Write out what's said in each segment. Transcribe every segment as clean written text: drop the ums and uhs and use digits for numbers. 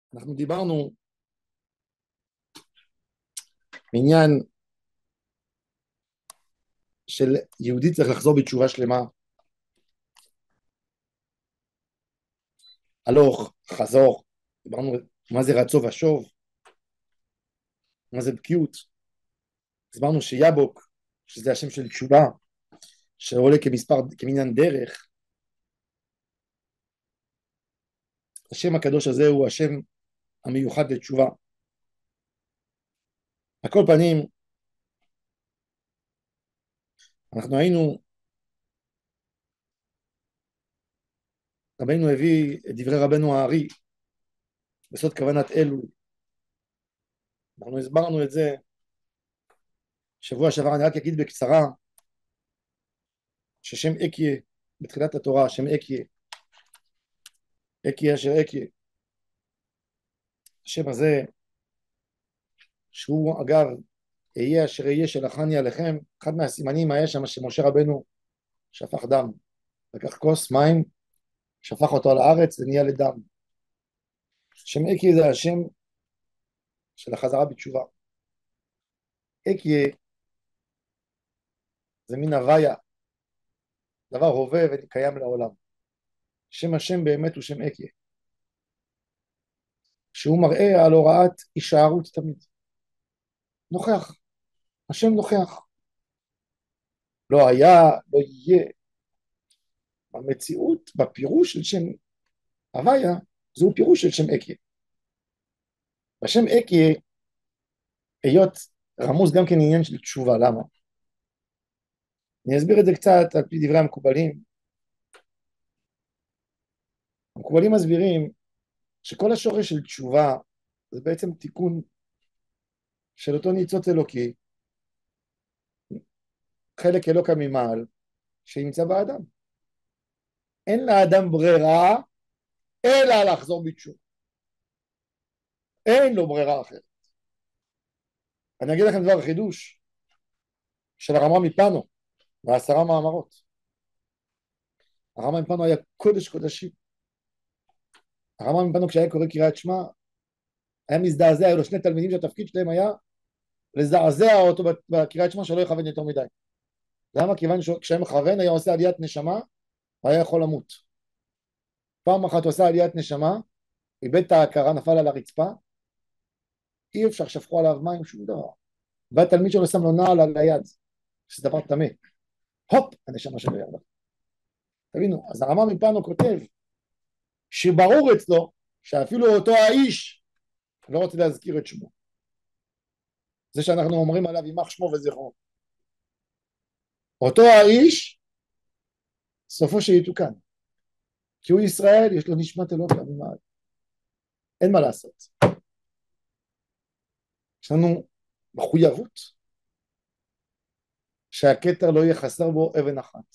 אנחנו דיברנו בעניין של יהודי צריך לחזור בתשובה שלמה, הלוך, חזור, דיברנו מה זה רצו ושוב, מה זה בקיאות, הסברנו שיבוק, שזה השם של תשובה, שעולה כמניין דרך, השם הקדוש הזה הוא השם המיוחד לתשובה. על כל פנים, אנחנו היינו, רבנו הביא את דברי רבנו הארי, בסוד כוונת אלו, אנחנו הסברנו את זה, שבוע שעבר אני רק אגיד בקצרה, ששם אקיה, בתחילת התורה, שם אקיה, אקיה אשר אקיה, השם הזה, שהוא אגב, אהיה אשר אהיה שלחני עליכם, אחד מהסימנים היה שם שמשה רבנו שפך דם, לקח כוס מים, שפך אותו על הארץ, זה נהיה לדם. שם אקיה זה השם של החזרה בתשובה. אקיה זה מין הוויה, דבר הווה וקיים לעולם. שם השם באמת הוא שם אקיה, שהוא מראה על הוראת הישארות תמיד. נוכח, השם נוכח. לא היה, לא יהיה. במציאות, בפירוש של שם הוויה, זהו פירוש של שם אקיה. בשם אקיה, היות רמוז גם כן עניין של תשובה, למה? אני אסביר את זה קצת על פי דברי המקובלים. המקובלים מסבירים שכל השורש של תשובה זה בעצם תיקון של אותו ניצוץ אלוקי, חלק אלוקא ממעל, שנמצא באדם. אין לאדם ברירה אלא לחזור בתשובה. אין לו ברירה אחרת. אני אגיד לכם דבר חידוש של הרמב"ם מפנו, ב10 מאמרות. הרמב"ם מפנו היה קודש קודשים. הרמב"ם מפנו כשהיה קורא קריאת שמע, היה מזדעזע, היו לו 2 תלמידים שהתפקיד שלהם היה לזעזע אותו בקריאת שמע שלא יכוון יותר מדי. למה? כיוון שכשהיה מכוון היה עושה עליית נשמה, הוא היה יכול למות. פעם אחת הוא עושה עליית נשמה, איבד את ההכרה, נפל על הרצפה, אי אפשר, שפכו עליו מים, שום דבר. והתלמיד שלו שם לו נעל על היד, שזה דבר טמא. הופ, הנשמה שלו ירדה. תבינו, אז הרמב"ם מפנו כותב, שברור אצלו, שאפילו אותו האיש, לא רוצה להזכיר את שמו. זה שאנחנו אומרים עליו יימח שמו וזכרו. אותו האיש, סופו שיתוקן. כי הוא ישראל, יש לו נשמת אלוקה ממעל. אין מה לעשות. יש לנו מחויבות שהכתר לא יהיה חסר בו אבן אחת.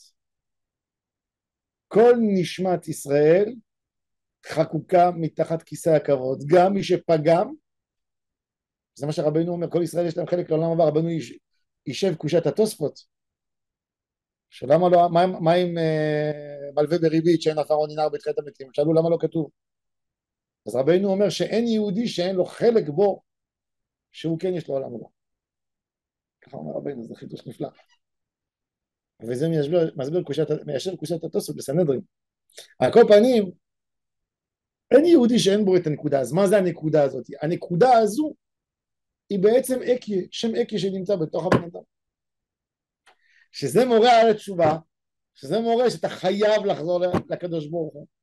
כל נשמת ישראל חקוקה מתחת כיסא הכבוד. גם מי שפגם, זה מה שרבנו אומר, כל ישראל יש להם חלק לעולם הבא, רבנו יישב קושת התוספות. שלמה לא, מה עם מלווה בריבית שאין אחרון ינער בתחילת המתים? שאלו למה לא כתוב. אז רבנו אומר שאין יהודי שאין לו חלק בו, שהוא כן יש לו עולם הבא. ככה אומר רבנו, זה חידוש נפלא. וזה מיישב קושת התוספות בסנהדרין. על כל פנים, אין יהודי שאין בו את הנקודה. אז מה זה הנקודה הזאת? הנקודה הזו היא בעצם אקיה, שם אקיה שנמצא בתוך הבן אדם. שזה מורה על התשובה, שזה מורה שאתה חייב לחזור לקדוש ברוך הוא.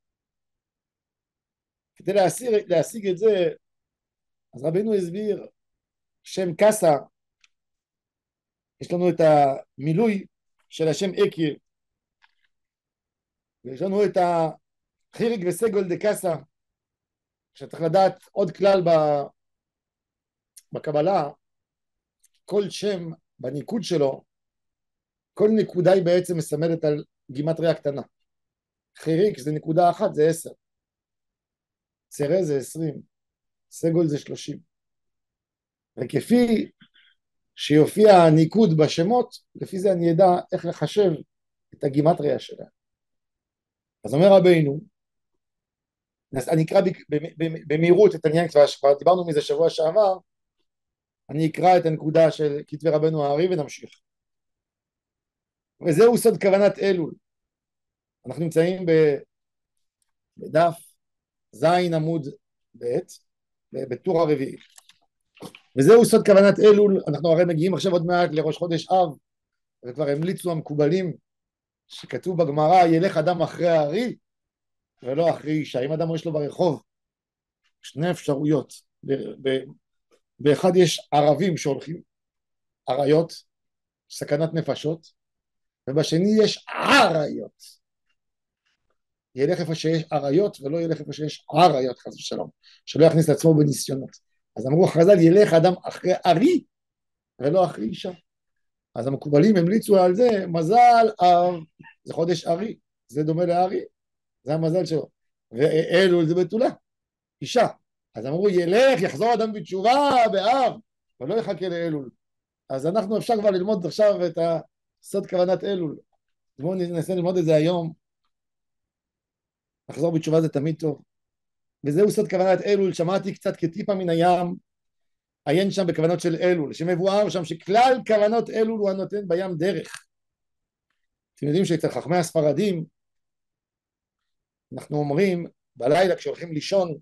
כדי להשיג את זה, אז רבנו הסביר, שם קסה, יש לנו את המילוי של השם אקיה, ויש לנו את החיריק וסגול דה קסה, שצריך לדעת עוד כלל בקבלה, כל שם בניקוד שלו, כל נקודה היא בעצם מסמלת על גימטריה קטנה. חיריק זה נקודה אחת, זה 10. צרה זה 20. סגול זה 30. וכפי שיופיע הניקוד בשמות, לפי זה אני ידע איך לחשב את הגימטריה שלה. אז אומר רבינו, אני אקרא במהירות את העניין, כבר דיברנו מזה שבוע שעבר, אני אקרא את הנקודה של כתבי רבנו הארי ונמשיך. וזהו סוד כוונת אלול. אנחנו נמצאים בדף זין עמוד ב' בטור הרביעי. וזהו סוד כוונת אלול. אנחנו הרי מגיעים עכשיו עוד מעט לראש חודש אב, וכבר המליצו המקובלים שכתוב בגמרא ילך אדם אחרי הארי ולא אחרי אישה. אם אדם יש לו ברחוב שני אפשרויות, באחד יש ערבים שהולכים, עריות, סכנת נפשות, ובשני יש עריות. ילך איפה שיש עריות ולא ילך איפה שיש עריות, חס ושלום, שלא יכניס לעצמו בניסיונות. אז אמרו חז"ל ילך אדם אחרי ארי ולא אחרי אישה. אז המקובלים המליצו על זה, מזל אב, זה חודש ארי, זה דומה לארי, זה המזל שלו. ואלול זה בתולה, אישה. אז אמרו ילך, יחזור אדם בתשובה באב, ולא יחכה לאלול. אז אנחנו אפשר כבר ללמוד עכשיו את סוד כוונת אלול. בואו ננסה ללמוד את זה היום. לחזור בתשובה זה תמיד טוב. וזהו סוד כוונת אלול. שמעתי קצת כטיפה מן הים, עיין שם בכוונות של אלול, שמבואר שם שכלל כוונות אלול הוא הנותן בים דרך. אתם יודעים שאצל חכמי הספרדים אנחנו אומרים בלילה כשהולכים לישון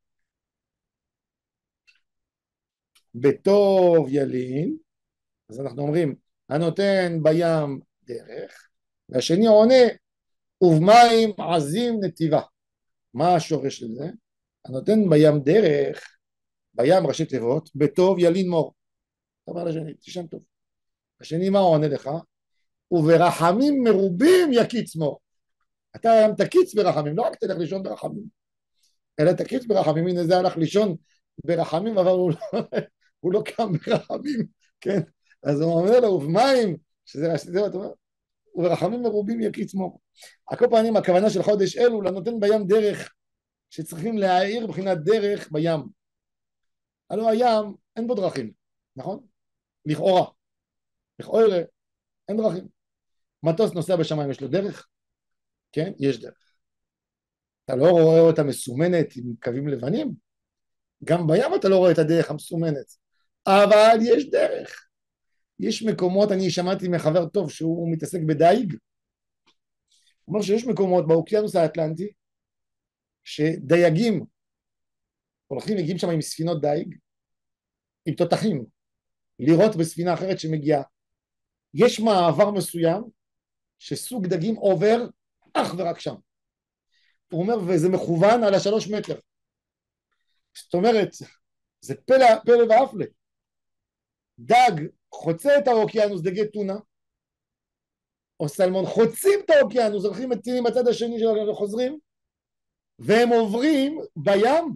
בטוב ילין, אז אנחנו אומרים הנותן בים דרך, והשני עונה ובמים עזים נתיבה. מה השורש של זה? הנותן בים דרך, בים ראשי תיבות, בטוב ילין מור. דבר לשני, תשן טוב. השני מה הוא עונה לך? וברחמים מרובים יקיץ מור. אתה היום תקיץ ברחמים, לא רק תלך לישון ברחמים, אלא תקיץ ברחמים. הנה זה הלך לישון ברחמים, אבל הוא לא קם ברחמים, כן? אז הוא אומר לו, ובמים, שזה ראשי תיבות, הוא אומר, וברחמים מרובים יקיץ מור. על כל פנים, הכוונה של חודש אלול, הנותן בים דרך, שצריכים להעיר מבחינת דרך בים. הלוא הים אין בו דרכים, נכון? לכאורה. לכאורה אין דרכים. מטוס נוסע בשמיים, יש לו דרך? כן, יש דרך. אתה לא רואה אותה מסומנת עם קווים לבנים? גם בים אתה לא רואה את הדרך המסומנת. אבל יש דרך. יש מקומות, אני שמעתי מחבר טוב שהוא מתעסק בדייג, הוא אומר שיש מקומות באוקיינוס האטלנטי, שדייגים הולכים, מגיעים שם עם ספינות דייג, עם תותחים, לראות בספינה אחרת שמגיעה. יש מעבר מסוים שסוג דגים עובר אך ורק שם. הוא אומר, וזה מכוון על 3 מטר. זאת אומרת, זה פלא ואפלה. דג חוצה את האוקיינוס, דגי טונה, או סלמון חוצים את האוקיינוס, הולכים מטילים בצד השני שלנו וחוזרים, והם עוברים בים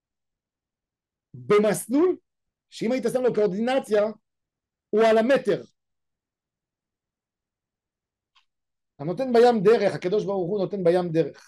במסלול שאם היית שם לו קואורדינציה הוא על המטר. הנותן בים דרך, הקדוש ברוך הוא נותן בים דרך.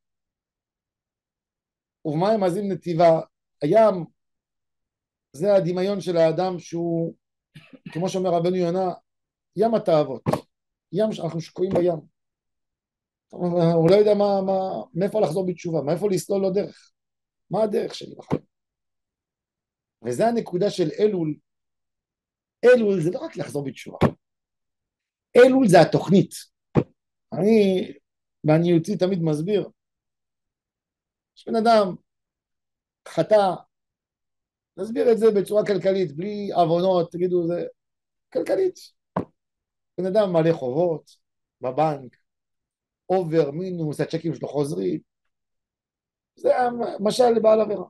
ובמים עזים נתיבה. הים זה הדמיון של האדם שהוא, כמו שאומר רבנו יונה, ים התאוות, ים שאנחנו שקועים בים. הוא לא יודע מאיפה לחזור בתשובה, מאיפה לסלול לו דרך, מה הדרך שלי בחיים. וזה הנקודה של אלול. אלול זה לא רק לחזור בתשובה, אלול זה התוכנית. אני בעניותי תמיד מסביר, יש בן אדם חטא, נסביר את זה בצורה כלכלית, בלי עוונות, תגידו זה כלכלית. בן אדם מלא חובות בבנק, אובר, מינוס, הצ'קים שלו חוזרים, זה משל לבעל עבירה.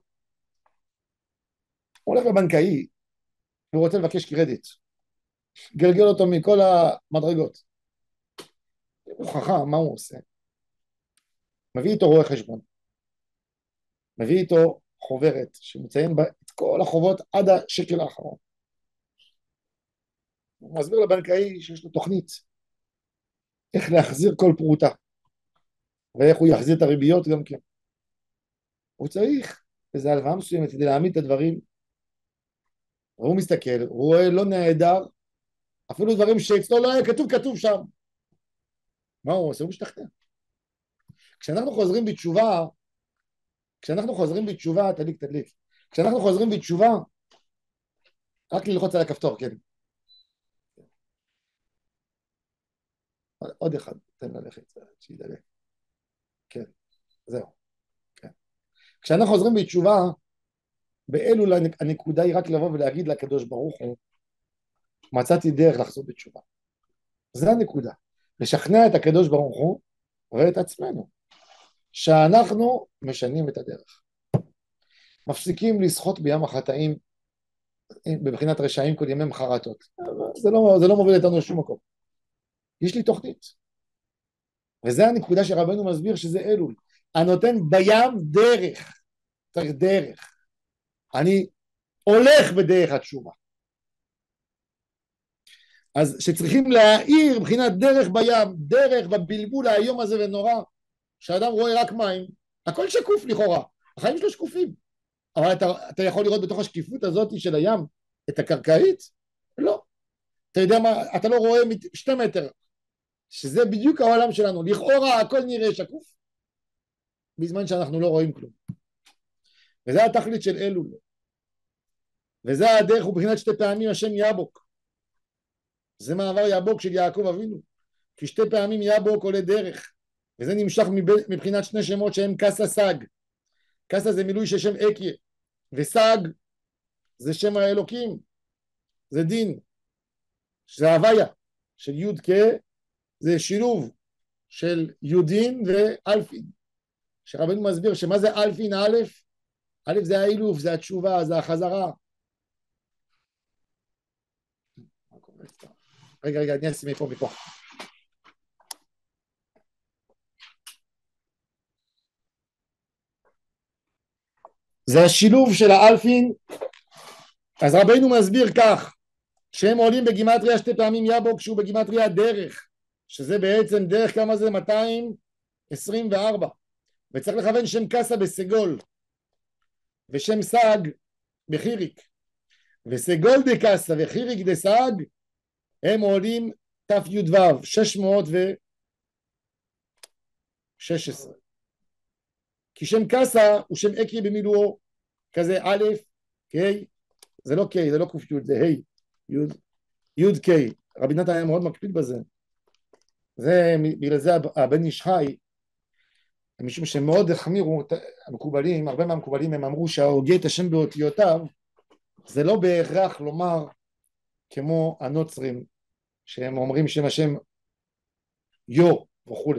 הוא הולך לבנקאי, והוא רוצה לבקש קרדיט, גלגל אותו מכל המדרגות. הוא חכם, מה הוא עושה? מביא איתו רואה חשבון, מביא איתו חוברת שמציין בה את כל החובות עד השקל האחרון. הוא מסביר לבנקאי שיש לו תוכנית איך להחזיר כל פרוטה ואיך הוא יחזיר את הריביות גם כן. הוא צריך איזו הלוואה מסוימת כדי להעמיד את הדברים, והוא מסתכל, הוא רואה לא נהדר, אפילו דברים שאצלו לא היה כתוב שם. מה הוא עושה? הוא משתכנע. כשאנחנו חוזרים בתשובה, כשאנחנו חוזרים בתשובה, תדליק. כשאנחנו חוזרים בתשובה, רק ללחוץ על הכפתור, כן. עוד אחד, תן ללכת, שידלק. כן, זהו. כן. כשאנחנו חוזרים בתשובה, באלול הנקודה היא רק לבוא ולהגיד לקדוש ברוך הוא, מצאתי דרך לחזור בתשובה. זה הנקודה. לשכנע את הקדוש ברוך הוא ואת עצמנו, שאנחנו משנים את הדרך. מפסיקים לשחות בים החטאים, בבחינת רשעים כל ימי מחרתות. זה לא מוביל אותנו לשום מקום. יש לי תוכנית. וזה הנקודה שרבנו מסביר שזה אלול. הנותן בים דרך. צריך דרך. אני הולך בדרך התשובה. אז שצריכים להאיר מבחינת דרך בים, דרך בבלבול היום הזה ונורא, שאדם רואה רק מים, הכל שקוף לכאורה, החיים שלו שקופים, אבל אתה יכול לראות בתוך השקיפות הזאת של הים את הקרקעית? לא. אתה יודע מה, אתה לא רואה 2 מטר, שזה בדיוק העולם שלנו, לכאורה הכל נראה שקוף, בזמן שאנחנו לא רואים כלום. וזה התכלית של אלול. וזה הדרך, ובחינת 2 פעמים השם יבוק. זה מעבר יבוק של יעקב אבינו, כי 2 פעמים יבוק עולה דרך, וזה נמשך מבחינת 2 שמות שהם קסה סג. קסה זה מילוי של שם אקיה, וסג זה שם האלוקים, זה דין, שזה הוויה, של יוד כה, זה שילוב של יודין ואלפין, שרבנו מסביר שמה זה אלפין א', א' זה האילוף, זה התשובה, זה החזרה. רגע, אני אשים מפה. זה השילוב של האלפין. אז רבנו מסביר כך, שהם עולים בגימטריה 2 פעמים יבוק, שהוא בגימטריה דרך, שזה בעצם דרך כמה זה? 224, וצריך לכוון שם קסה בסגול, ושם סג בחיריק, וסגול דקסה וחיריק דסג, הם עולים ת"ו 616, כי שם קסה הוא שם אקרי במילואו, כזה א', ק', זה לא ק', זה לא ק' י', זה ה', י' ק'. רבי נתן היה מאוד מקפיד בזה. זה בגלל זה הבן איש חי, משום שמאוד החמירו המקובלים, הרבה מהמקובלים הם אמרו שההוגה את השם באותיותיו, זה לא בהכרח לומר כמו הנוצרים, שהם אומרים שם השם יו וכו'.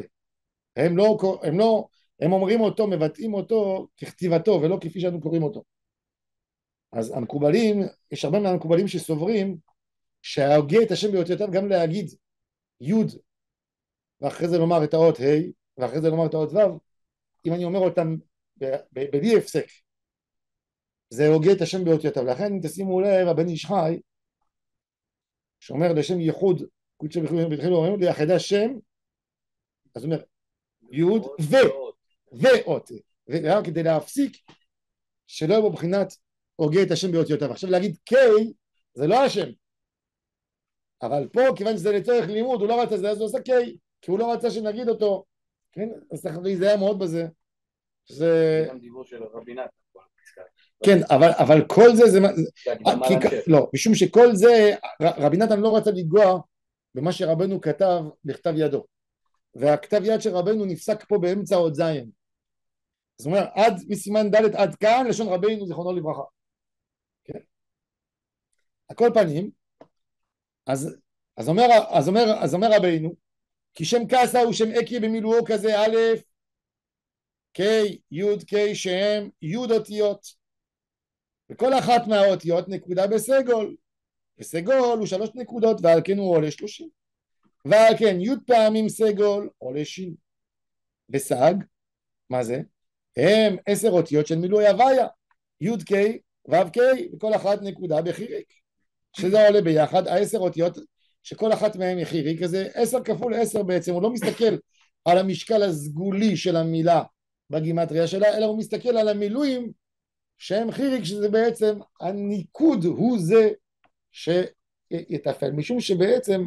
הם אומרים אותו, מבטאים אותו ככתיבתו ולא כפי שאנו קוראים אותו. אז המקובלים, יש הרבה מהמקובלים שסוברים שההוגה את השם באותיותיו גם להגיד יוד, ואחרי זה לומר את האות ה', ואחרי זה לומר את האות ו', אם אני אומר אותם בלי הפסק, זה הוגה את השם באותיותיו. לכן אם תשימו לב, הבן איש חי, שאומר לשם ייחוד, קודשא בתחילו אומרים ליחד השם, אז הוא אומר יוד ואות, ורק כדי להפסיק שלא יבוא בחינת הוגה את השם באותיותיו. עכשיו להגיד קיי זה לא השם, אבל פה כיוון שזה לצורך לימוד הוא לא רצה זה, אז הוא עושה קיי, כי הוא לא רצה שנגיד אותו, כן? אז צריך להיזהר מאוד בזה. זה גם דיבור של רבי נתן. כן, אבל כל זה לא, משום שכל זה רבי נתן לא רצה לגוע במה שרבנו כתב בכתב ידו, והכתב יד של רבנו נפסק פה באמצע עוד זין. זאת אומרת, עד מסימן ד' עד כאן לשון רבנו זיכרונו לברכה. כן? הכל פנים, אז אומר רבנו, כי שם קסה הוא שם אקי במילואו כזה א', ק', י', ק', שהם י' אותיות, וכל אחת מהאותיות נקודה בסגול, וסגול הוא 3 נקודות, ועל כן הוא עולה 30, ועל כן י' פעמים סגול עולה שין. בסג, מה זה? הם 10 אותיות של מילוי הוויה, י' ק' ו' ק', וכל אחת נקודה בחיריק, שזה עולה ביחד 10 אותיות שכל אחת מהן היא חיריק, אז 10 כפול 10 בעצם. הוא לא מסתכל על המשקל הסגולי של המילה בגימטריה שלה, אלא הוא מסתכל על המילואים שהם חיריק, שזה בעצם הניקוד הוא זה שיתפעל, משום שבעצם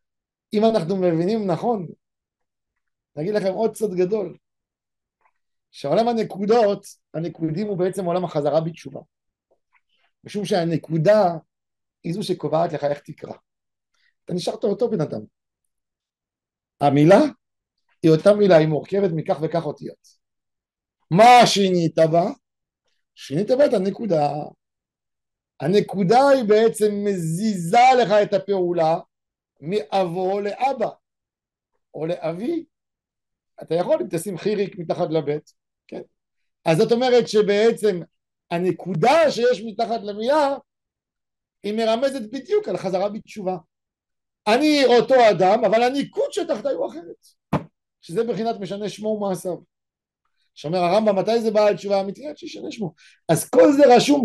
אם אנחנו מבינים נכון, נגיד לכם עוד סוד גדול, שעולם הנקודות, הנקודים הוא בעצם עולם החזרה בתשובה. משום שהנקודה היא זו שקובעת לך איך תקרא. אתה נשארת אותו בן אדם. המילה היא אותה מילה, היא מורכבת מכך וכך אותיות. מה שינית בה? שינית בה את הנקודה. הנקודה היא בעצם מזיזה לך את הפעולה מאבו לאבא או לאבי. אתה יכול אם תשים חיריק מתחת לבית, כן? אז זאת אומרת שבעצם הנקודה שיש מתחת למילה היא מרמזת בדיוק על חזרה בתשובה. אני אותו אדם, אבל הניקוד שתחתיי הוא אחרת, שזה בחינת משנה שמו ומעשיו. שאומר הרמב"ם, מתי זה בעל תשובה אמיתית? שישנה שמו. אז כל זה רשום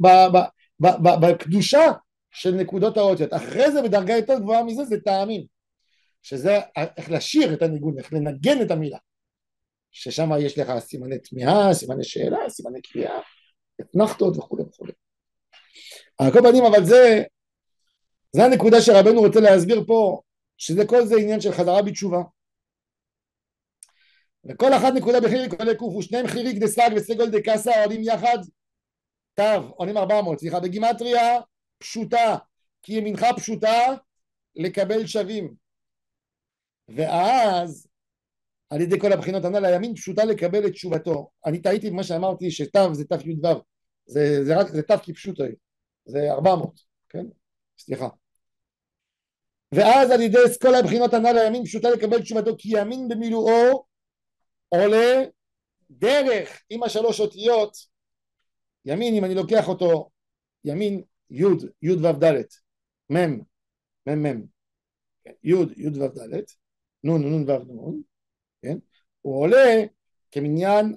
בקדושה של נקודות האותיות. אחרי זה בדרגה יותר גבוהה מזה זה טעמים, שזה איך לשיר את הניגון, איך לנגן את המילה, ששם יש לך סימני תמיהה, סימני שאלה, סימני קריאה, אתנחתות וכו' וכו'. על כל פנים, אבל זה הנקודה שרבנו רוצה להסביר פה, שזה כל זה עניין של חזרה בתשובה. וכל אחת נקודה בחיריק עולה קוף, ושניהם חיריק דסג וסגול דקסה עולים יחד תו, עולים 400, סליחה, בגימטריה פשוטה, כי ימינך פשוטה לקבל שווים. ואז על ידי כל הבחינות הנ"ל הימין פשוטה לקבל את תשובתו. אני טעיתי במה שאמרתי שתו זה תו י' ו', זה תו כפשוטו, זה 400, כן? סליחה. ואז על ידי כל הבחינות הנ"ל הימין פשוטה לקבל תשובתו, כי ימין במילואו עולה דרך עם השלוש אותיות. ימין, אם אני לוקח אותו, ימין י' י' ו' ד' מ' מ' מ' י' י' ו' ד' נ' נ' ו' נ', כן? הוא עולה כמניין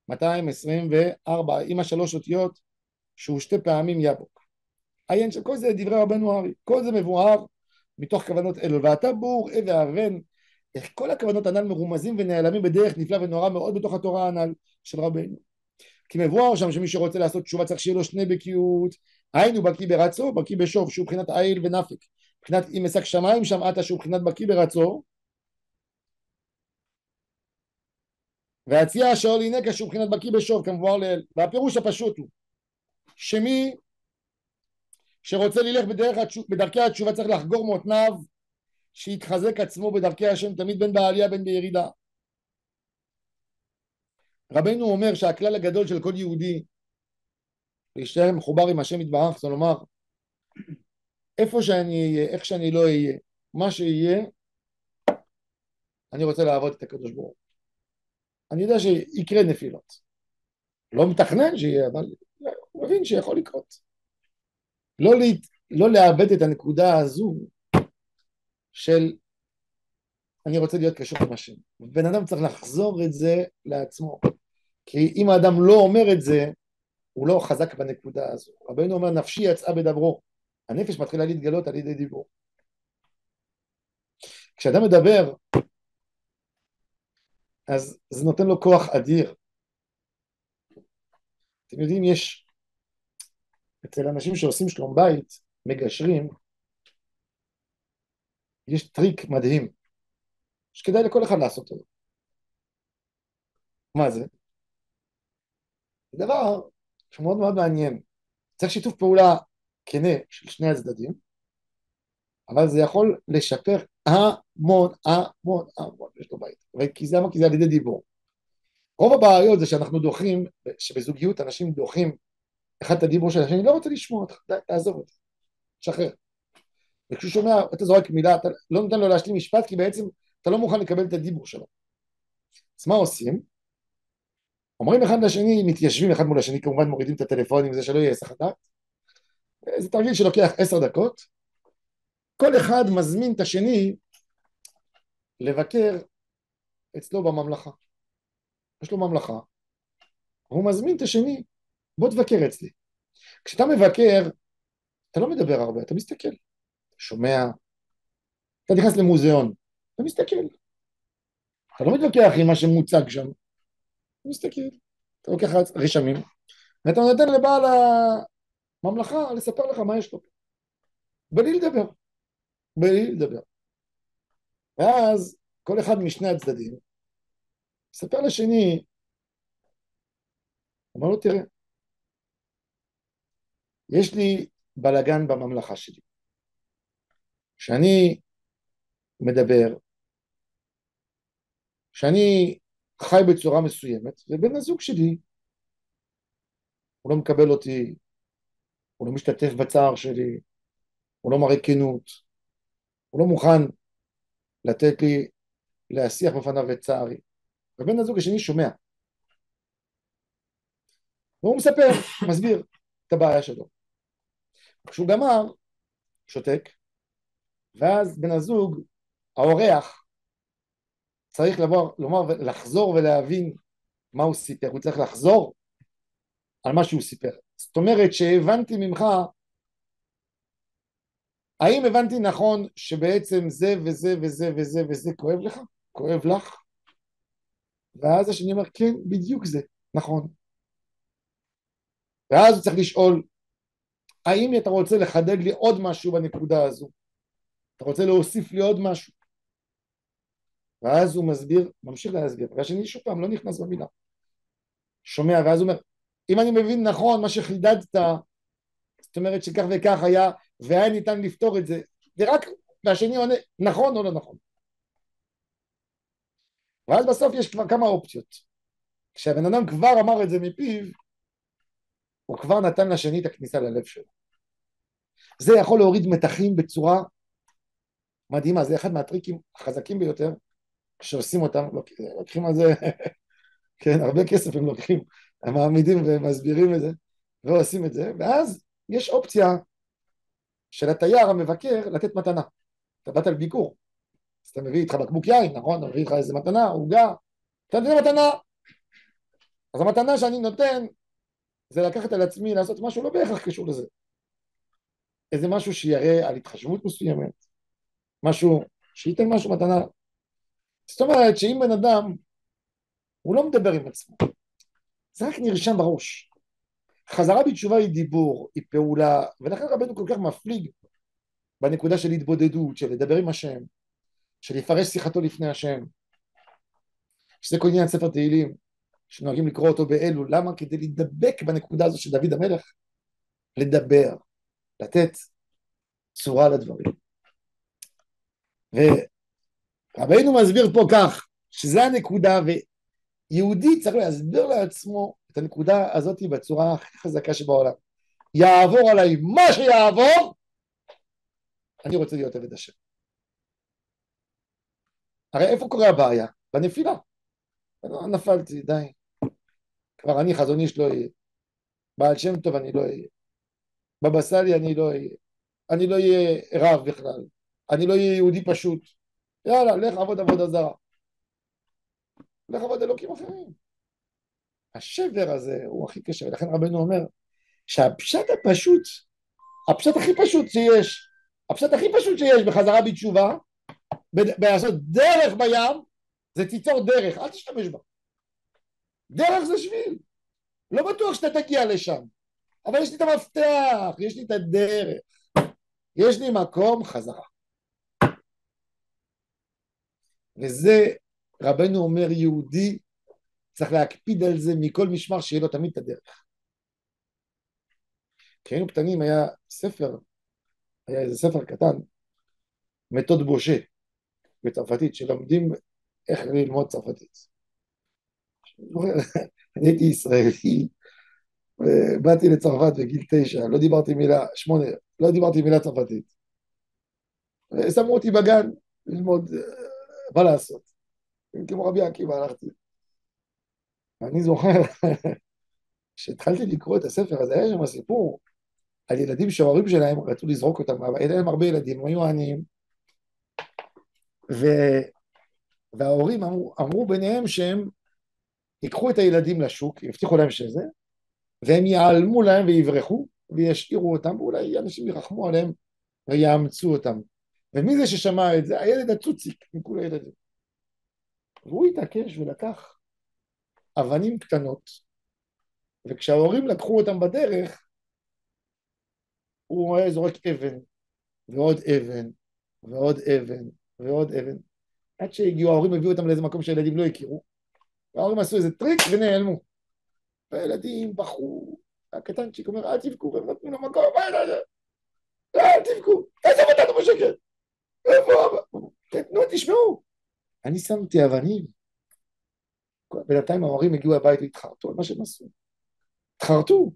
224 עם השלוש אותיות שהוא שתי פעמים יבוק. עיין שכל זה דברי רבנו ארי, כל זה מבואר מתוך כוונות אלו, ואתה בור ואבן, איך כל הכוונות הנ"ל מרומזים ונעלמים בדרך נפלא ונורא מאוד בתוך התורה הנ"ל של רבנו. כי מבואר שם שמי שרוצה לעשות תשובה צריך שיהיה לו שני בקיאות, היינו בקיא ברצו, בקיא בשוב, שהוא בחינת עיל ונפק, בחינת אם משק שמיים שם עתה שהוא בחינת בקיא ברצו, והציע שאול הינקה שהוא בחינת בקיא בשוב כמבואר לאל. והפירוש הפשוט הוא שמי שרוצה ללך בדרכי התשובה צריך לחגור מותניו, שיתחזק עצמו בדרכי השם תמיד בין בעלייה בין בירידה. רבנו אומר שהכלל הגדול של כל יהודי להישאר מחובר עם השם יתברך, זאת לומר איפה שאני אהיה, איך שאני לא אהיה, מה שיהיה, אני רוצה לעבוד את הקדוש ברוך הוא. אני יודע שיקרה נפילות, לא מתכנן שיהיה, אבל הוא מבין שיכול לקרות. לא לאבד את הנקודה הזו של אני רוצה להיות קשור עם השם. בן אדם צריך לחזור את זה לעצמו, כי אם האדם לא אומר את זה, הוא לא חזק בנקודה הזו. רבנו אומר נפשי יצאה בדברו, הנפש מתחילה להתגלות על ידי דיבור. כשאדם מדבר, אז זה נותן לו כוח אדיר. אתם יודעים, יש אצל אנשים שעושים שלום בית, מגשרים, יש טריק מדהים, שכדאי לכל אחד לעשות אותו. מה זה? זה דבר שמאוד מאוד מעניין. צריך שיתוף פעולה כנה של שני הצדדים, אבל זה יכול לשפר המון, המון, המון, יש לו בית. כי זה על ידי דיבור. רוב הבעיות זה שאנחנו דוחים, שבזוגיות אנשים דוחים אחד את הדיבור של השני, לא רוצה לשמוע אותך, די, תעזוב אותי, תשחרר. וכשהוא שומע, אתה זורק מילה, אתה לא נותן לו להשלים משפט, כי בעצם אתה לא מוכן לקבל את הדיבור שלו. אז מה עושים? אומרים אחד לשני, מתיישבים אחד מול השני, כמובן מורידים את הטלפונים, זה שלא יהיה היסח הדעת. זה תרגיל שלוקח 10 דקות, כל אחד מזמין את השני לבקר אצלו בממלכה. יש לו ממלכה, הוא מזמין את השני, בוא תבקר אצלי. כשאתה מבקר, אתה לא מדבר הרבה, אתה מסתכל, אתה שומע, אתה נכנס למוזיאון, אתה מסתכל. אתה לא מתווכח עם מה שמוצג שם, אתה מסתכל, אתה לוקח רשמים, ואתה נותן לבעל הממלכה לספר לך מה יש לו. בלי לדבר, בלי לדבר. ואז כל אחד משני הצדדים, ספר לשני אמר לו, תראה, יש לי בלגן בממלכה שלי. שאני מדבר, שאני חי בצורה מסוימת, ובן הזוג שלי, הוא לא מקבל אותי, הוא לא משתתף בצער שלי, הוא לא מראה כנות, הוא לא מוכן לתת לי להשיח בפניו את צערי. ובן הזוג השני שומע, והוא מספר, מסביר את הבעיה שלו. כשהוא גמר, שותק, ואז בן הזוג, האורח, צריך לומר ולחזור ולהבין מה הוא סיפר. הוא צריך לחזור על מה שהוא סיפר. זאת אומרת שהבנתי ממך, האם הבנתי נכון שבעצם זה וזה וזה וזה וזה כואב לך? כואב לך? ואז השני אומר, כן, בדיוק זה, נכון. ואז הוא צריך לשאול, האם אתה רוצה לחדד לי עוד משהו בנקודה הזו? אתה רוצה להוסיף לי עוד משהו? ואז הוא מסביר, ממשיך להסביר, והשני שוב פעם לא נכנס במילה. שומע, ואז הוא אומר, אם אני מבין נכון מה שחידדת, זאת אומרת שכך וכך היה, והיה ניתן לפתור את זה, ורק, והשני עונה, נכון או לא נכון. ואז בסוף יש כבר כמה אופציות. כשהבן אדם כבר אמר את זה מפיו, הוא כבר נתן לשני את הכניסה ללב שלו. זה יכול להוריד מתחים בצורה מדהימה, זה אחד מהטריקים החזקים ביותר, שעושים אותם, לוקחים על זה, כן, הרבה כסף הם לוקחים, הם מעמידים ומסבירים את זה, ועושים את זה, ואז יש אופציה של התייר המבקר לתת מתנה. אתה באת לביקור, אז אתה מביא איתך בקבוק יין, נכון? אתה מביא איתך איזה מתנה, עוגה, אתה נותן מתנה. אז המתנה שאני נותן, זה לקחת על עצמי לעשות משהו לא בהכרח קשור לזה. איזה משהו שיראה על התחשבות מסוימת, משהו, שייתן משהו מתנה. זאת אומרת שאם בן אדם, הוא לא מדבר עם עצמו, זה רק נרשם בראש. חזרה בתשובה היא דיבור, היא פעולה, ולכן רבנו כל כך מפליג בנקודה של התבודדות, של לדבר עם השם, של לפרש שיחתו לפני השם, שזה כל עניין ספר תהילים, שנוהגים לקרוא אותו באלו. למה? כדי להידבק בנקודה הזו של דוד המלך, לדבר, לתת צורה לדברים. ורבנו מסביר פה כך, שזה הנקודה, ויהודי צריך להסביר לעצמו את הנקודה הזאת בצורה הכי חזקה שבעולם. יעבור עליי מה שיעבור, אני רוצה להיות עבד השם. הרי איפה קורה הבעיה? בנפילה. נפלתי, די. כבר אני חזון איש לא אהיה. בעל שם טוב אני לא אהיה. בבא סאלי אני לא אהיה. אני לא אהיה רב בכלל. אני לא אהיה יהודי פשוט. יאללה, לך עבוד עבודה זרה. לך עבוד אלוקים אחרים. השבר הזה הוא הכי קשה, ולכן רבנו אומר שהפשט הפשוט, הפשט הכי פשוט שיש, הפשט הכי פשוט שיש בחזרה בתשובה, לעשות דרך בים, זה תיצור דרך, אל תשתמש בה. דרך זה שביל. לא בטוח שאתה תגיע לשם, אבל יש לי את המפתח, יש לי את הדרך, יש לי מקום חזרה. וזה רבנו אומר, יהודי צריך להקפיד על זה מכל משמר, שיהיה לו תמיד את הדרך. כשהיינו קטנים היה ספר, היה איזה ספר קטן, מתוד בושה, בצרפתית, שלומדים איך ללמוד צרפתית. אני הייתי ישראלי, ובאתי לצרפת בגיל 9, לא דיברתי מילה, 8, לא דיברתי מילה צרפתית. ושמו אותי בגן ללמוד, מה לעשות? כמו רבי עקיבא הלכתי. אני זוכר כשהתחלתי לקרוא את הספר הזה, היה שם סיפור על ילדים שההורים שלהם רצו לזרוק אותם, אבל היה להם הרבה ילדים, הם היו עניים, וההורים אמרו ביניהם שהם ייקחו את הילדים לשוק, יבטיחו להם שזה, והם יעלמו להם ויברחו, וישאירו אותם, ואולי אנשים ירחמו עליהם ויאמצו אותם. ומי זה ששמע את זה? הילד הצוציק, עם כל הילדים. והוא התעקש ולקח אבנים קטנות, וכשההורים לקחו אותם בדרך, הוא היה זורק אבן, ועוד אבן, ועוד אבן, ועוד אבן, עד שהגיעו, ההורים הביאו אותם לאיזה מקום שהילדים לא הכירו, וההורים עשו איזה טריק ונעלמו. והילדים בכו, הקטנצ'יק אומר, אל תבכו, והם נתנו לו מקום, אל תבכו, תעזוב אותנו בשקט, איפה אבא? תנו, תשמעו. אני שמתי אבנים, בינתיים ההורים הגיעו הבית והתחרטו על מה שהם עשו, התחרטו.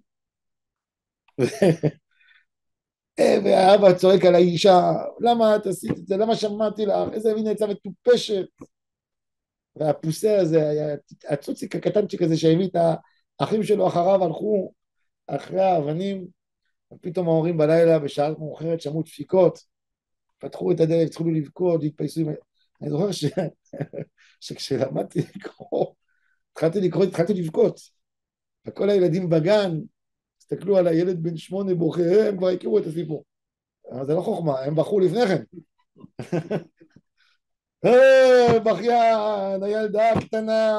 והאבא צועק על האישה, למה את עשית את זה? למה שמעתי לך? איזה מין עצה מטופשת. והפוסה הזה, הצוציק הקטנצ'יק הזה שהביא את האחים שלו אחריו, הלכו אחרי האבנים, ופתאום ההורים בלילה בשעה מאוחרת שמעו דפיקות, פתחו את הדלת, התחילו לבכות, התפייסו. אני זוכר שכשלמדתי לקרוא, התחלתי לבכות, וכל הילדים בגן הסתכלו על הילד בן 8 בוכה, הם כבר הכירו את הסיפור. אבל זה לא חוכמה, הם בכו לפני כן. בכיין, הילדה הקטנה.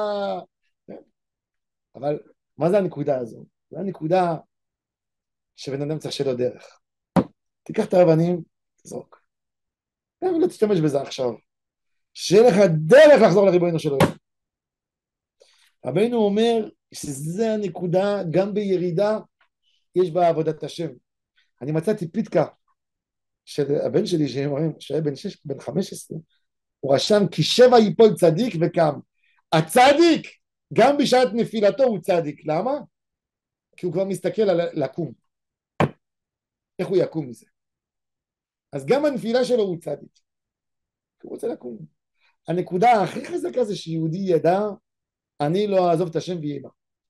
אבל מה זה הנקודה הזו? זה הנקודה שבן אדם צריך שלו דרך. תיקח את האבנים, תזרוק. לא תשתמש בזה עכשיו. שיהיה לך דרך לחזור לריבונו של עולם. רבינו אומר שזה הנקודה, גם בירידה יש בה עבודת השם. אני מצאתי פיתקה של הבן שלי, שהיה בן 15, הוא רשם כי 7 ייפול צדיק וקם. הצדיק, גם בשעת נפילתו הוא צדיק. למה? כי הוא כבר מסתכל על לקום. איך הוא יקום מזה? אז גם הנפילה שלו הוא צדיק. הוא רוצה לקום. הנקודה הכי חזקה זה שיהודי ידע, אני לא אעזוב את השם ויהיה בה.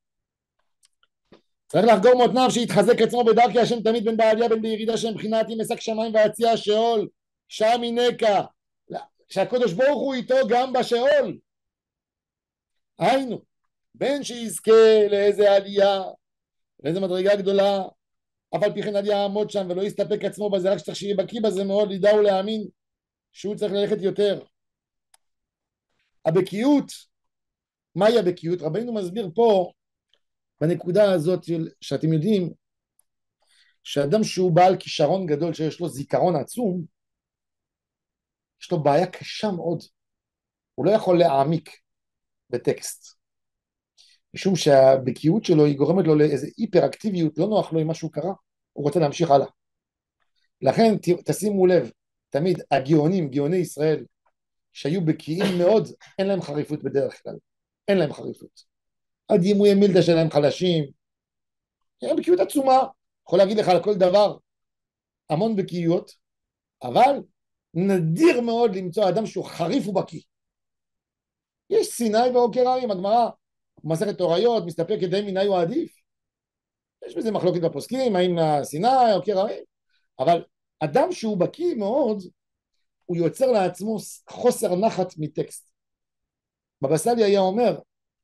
צריך לחגור מותניו שיתחזק עצמו בדרכי השם תמיד בין בעלייה בין בירידה שהם בחינת עם משק שמיים והציע שאול, שם ינקה. שהקדוש ברוך הוא איתו גם בשאול. היינו, בין שיזכה לאיזה עלייה, לאיזה מדרגה גדולה, אף על פי כן עד יעמוד שם ולא יסתפק עצמו בזה, רק שצריך שיהיה בקיא בזה מאוד, לידע ולהאמין שהוא צריך ללכת יותר. הבקיאות, מהי הבקיאות? רבינו מסביר פה בנקודה הזאת שאתם יודעים שאדם שהוא בעל כישרון גדול שיש לו זיכרון עצום, יש לו בעיה קשה מאוד, הוא לא יכול להעמיק בטקסט, משום שהבקיאות שלו היא גורמת לו לאיזו היפר-אקטיביות, לא נוח לו עם מה שהוא קרא, הוא רוצה להמשיך הלאה. לכן תשימו לב, תמיד הגאונים, גאוני ישראל, שהיו בקיאים מאוד, אין להם חריפות בדרך כלל, אין להם חריפות. הדימויי מילדה שלהם חלשים, הם בקיאות עצומה, יכול להגיד לך על כל דבר, המון בקיאות, אבל נדיר מאוד למצוא אדם שהוא חריף ובקיא. יש סיני ועוקר הרים, הגמרא, מסכת תוריות, מסתפקת די מיני הוא עדיף. יש בזה מחלוקת בפוסקים, האם סיני, עוקר הרים, אבל אדם שהוא בקיא מאוד, הוא יוצר לעצמו חוסר נחת מטקסט. בבא סאלי היה אומר,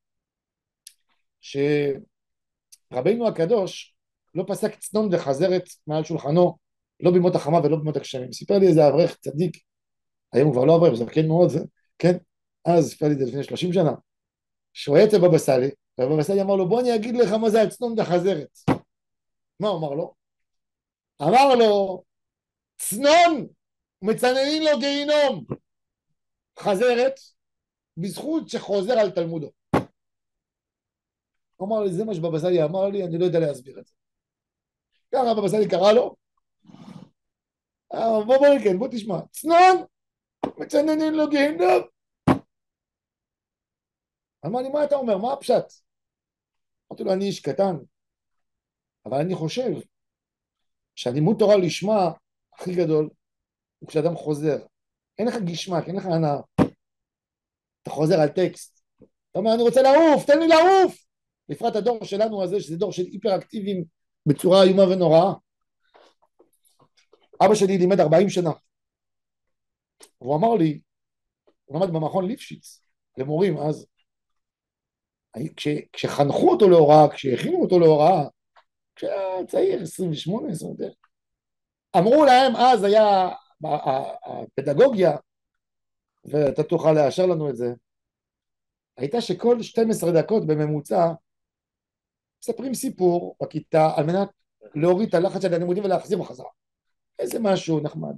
שרבינו הקדוש לא פסק צנון וחזרת מעל שולחנו, לא בימות החמה ולא בימות הגשמים. סיפר לי איזה אברך צדיק, היום הוא כבר לא אברך, זה כן מאוד, כן, אז סיפר לי את זה לפני 30 שנה, שהוא היה אצל בבא סאלי, ובבא סאלי אמר לו, בוא אני אגיד לך מה זה הצנון וחזרת. מה הוא אמר לו? אמר לו, צנון מצננים לו גיהינום, חזרת, בזכות שחוזר על תלמודו. הוא אמר לי, זה מה שבבא סאלי אמר לי, אני לא יודע להסביר את זה. ככה בבא סאלי קרא לו, בוא תשמע, צנון מצננים לו גיהינום. אמר לי, מה אתה אומר? מה הפשט? אמרתי לו, אני איש קטן, אבל אני חושב שהלימוד תורה לשמה הכי גדול הוא כשאדם חוזר. אין לך גשמק, אין לך הנאה. אתה חוזר על טקסט. אתה אומר, אני רוצה לעוף, תן לי לעוף. בפרט הדור שלנו הזה, שזה דור של היפר-אקטיביים בצורה איומה ונוראה. אבא שלי לימד 40 שנה. והוא אמר לי, הוא למד במכון ליפשיץ, למורים אז, כשחנכו אותו להוראה, כשהכינו אותו להוראה, כשהיה צעיר, 28, 29, אמרו להם, אז היה הפדגוגיה, ואתה תוכל לאשר לנו את זה, הייתה שכל 12 דקות בממוצע, מספרים סיפור בכיתה, על מנת להוריד את הלחץ של הלימודים ולהחזיר בחזרה. איזה משהו נחמד.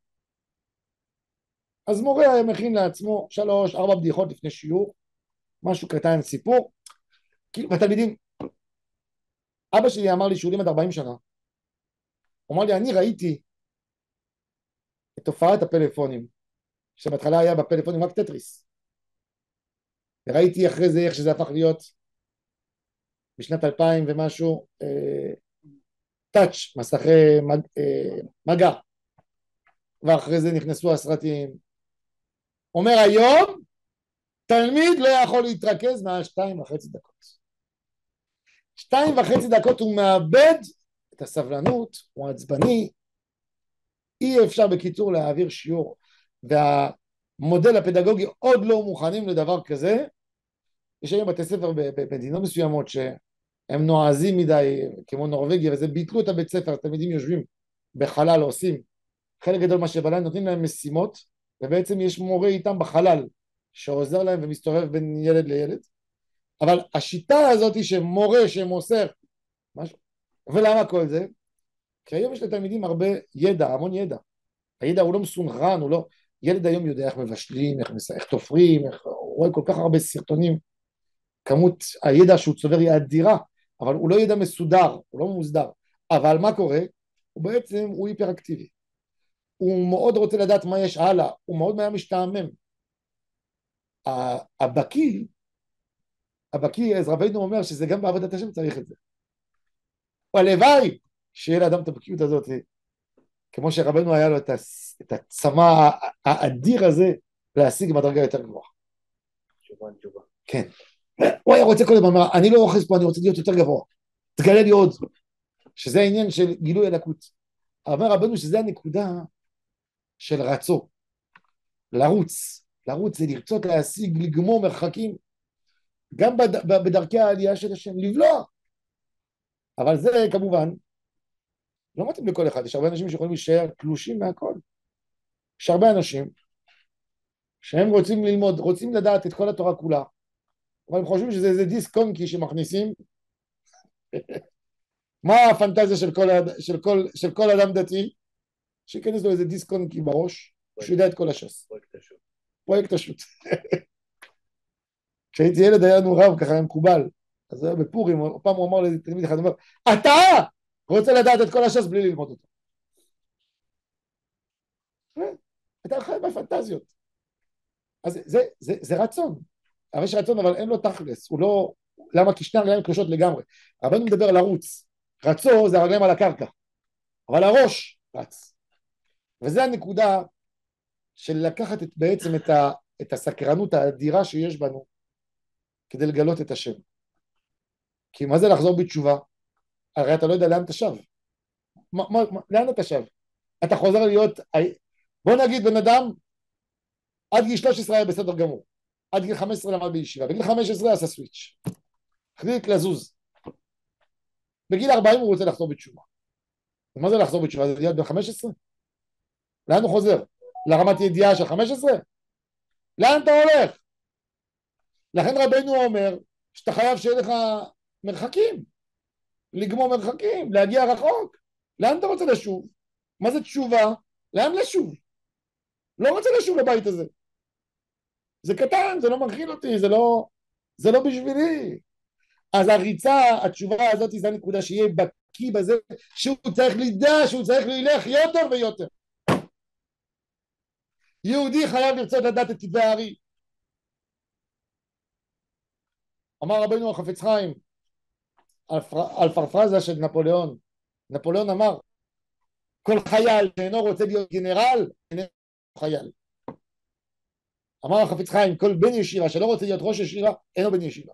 אז מורה היה מכין לעצמו 3-4 בדיחות לפני שיעור, משהו קטן, סיפור, והתלמידים אבא שלי אמר לי שהוא לימד 40 שנה, הוא אמר לי, אני ראיתי את תופעת הפלאפונים, שבהתחלה היה בפלאפונים רק טטריס, וראיתי אחרי זה איך שזה הפך להיות בשנת 2000 ומשהו, טאץ', מסכי מגע, ואחרי זה נכנסו הסרטים. אומר היום, תלמיד לא יכול להתרכז מעל 2.5 דקות. 2.5 דקות הוא מאבד את הסבלנות, הוא עצבני, אי אפשר בקיצור להעביר שיעור, והמודל הפדגוגי עוד לא מוכנים לדבר כזה. יש היום בתי ספר במדינות מסוימות שהם נועזים מדי, כמו נורווגיה, וזה ביטלו את הבית ספר, התלמידים יושבים בחלל, עושים חלק גדול מה שבלילה, נותנים להם משימות, ובעצם יש מורה איתם בחלל, שעוזר להם ומסתובב בין ילד לילד. אבל השיטה הזאת היא שמורה שמוסר משהו, ולמה כל זה? כי היום יש לתלמידים הרבה ידע, המון ידע. הידע הוא לא מסונכרן, הוא לא... ילד היום יודע איך מבשלים, איך תופרים, הוא רואה כל כך הרבה סרטונים. כמות הידע שהוא צובר היא אדירה, אבל הוא לא ידע מסודר, הוא לא מוסדר. אבל מה קורה? הוא בעצם, הוא היפראקטיבי. הוא מאוד רוצה לדעת מה יש הלאה, הוא מאוד מהר משתעמם. הבקי, אז רבינו אומר שזה גם בעבודת השם צריך את זה. הלוואי שיהיה לאדם את הבקיאות הזאת, כמו שרבנו היה לו את הצמא האדיר הזה להשיג מדרגה יותר גבוהה. תשובה. כן. הוא היה רוצה קודם, אמר, אני לא אוחז פה, אני רוצה להיות יותר גבוה. תגלה לי עוד. שזה העניין של גילוי אלוקות. אומר רבנו שזה הנקודה של רצו. לרוץ זה לרצות להשיג, לגמור מרחקים, גם בדרכי העלייה של השם, לבלוע. אבל זה כמובן לא מתאים לכל אחד. יש הרבה אנשים שיכולים להישאר תלושים מהכל. יש הרבה אנשים שהם רוצים ללמוד, רוצים לדעת את כל התורה כולה, אבל הם חושבים שזה איזה דיסק קונקי שמכניסים. מה הפנטזיה של כל אדם דתי? שיכנס לו איזה דיסק קונקי בראש, שידע את כל הש"ס. פרויקט השו"ת. כשהייתי ילד היה לנו רב, ככה היה מקובל, אז היה בפורים, פעם הוא אמר לאיזה תלמיד אחד, הוא אומר, אתה רוצה לדעת את כל הש"ס בלי ללמוד אותו. אתה חי בפנטזיות. אז זה רצון. אבל יש רצון, אבל אין לו תכלס, הוא לא... למה? כי שני הרגליים קלושות לגמרי. רבנו מדבר על לרוץ. רצו זה הרגליים על הקרקע, אבל הראש רץ. וזה הנקודה של לקחת בעצם את הסקרנות האדירה שיש בנו, כדי לגלות את השם. כי מה זה לחזור בתשובה? הרי אתה לא יודע לאן אתה שב. לאן אתה שב? אתה חוזר להיות... בוא נגיד בן אדם, עד גיל 13 היה בסדר גמור. עד גיל 15 למד בישיבה. בגיל 15 עשה סוויץ'. החליט לזוז. בגיל 40 הוא רוצה לחזור בתשובה. מה זה לחזור בתשובה? זה להיות בן 15? לאן הוא חוזר? לרמת ידיעה של 15? לאן אתה הולך? לכן רבנו אומר שאתה חייב שיהיה לך מרחקים, לגמור מרחקים, להגיע רחוק. לאן אתה רוצה לשוב? מה זה תשובה? לאן לשוב? לא רוצה לשוב לבית הזה. זה קטן, זה לא מרחיל אותי, זה לא בשבילי. אז הריצה, התשובה הזאת זה הנקודה שיהיה בקיא בזה, שהוא צריך לדע, שהוא צריך ללך יותר ויותר. יהודי חייב לרצות לדעת את כתבי הארי. אמר רבנו החפץ חיים, על פרפרזה של נפוליאון. נפוליאון אמר, כל חייל שאינו רוצה להיות גנרל, אינו חייל. אמר החפץ חיים, כל בן ישיבה שלא רוצה להיות ראש ישיבה, אינו בן ישיבה.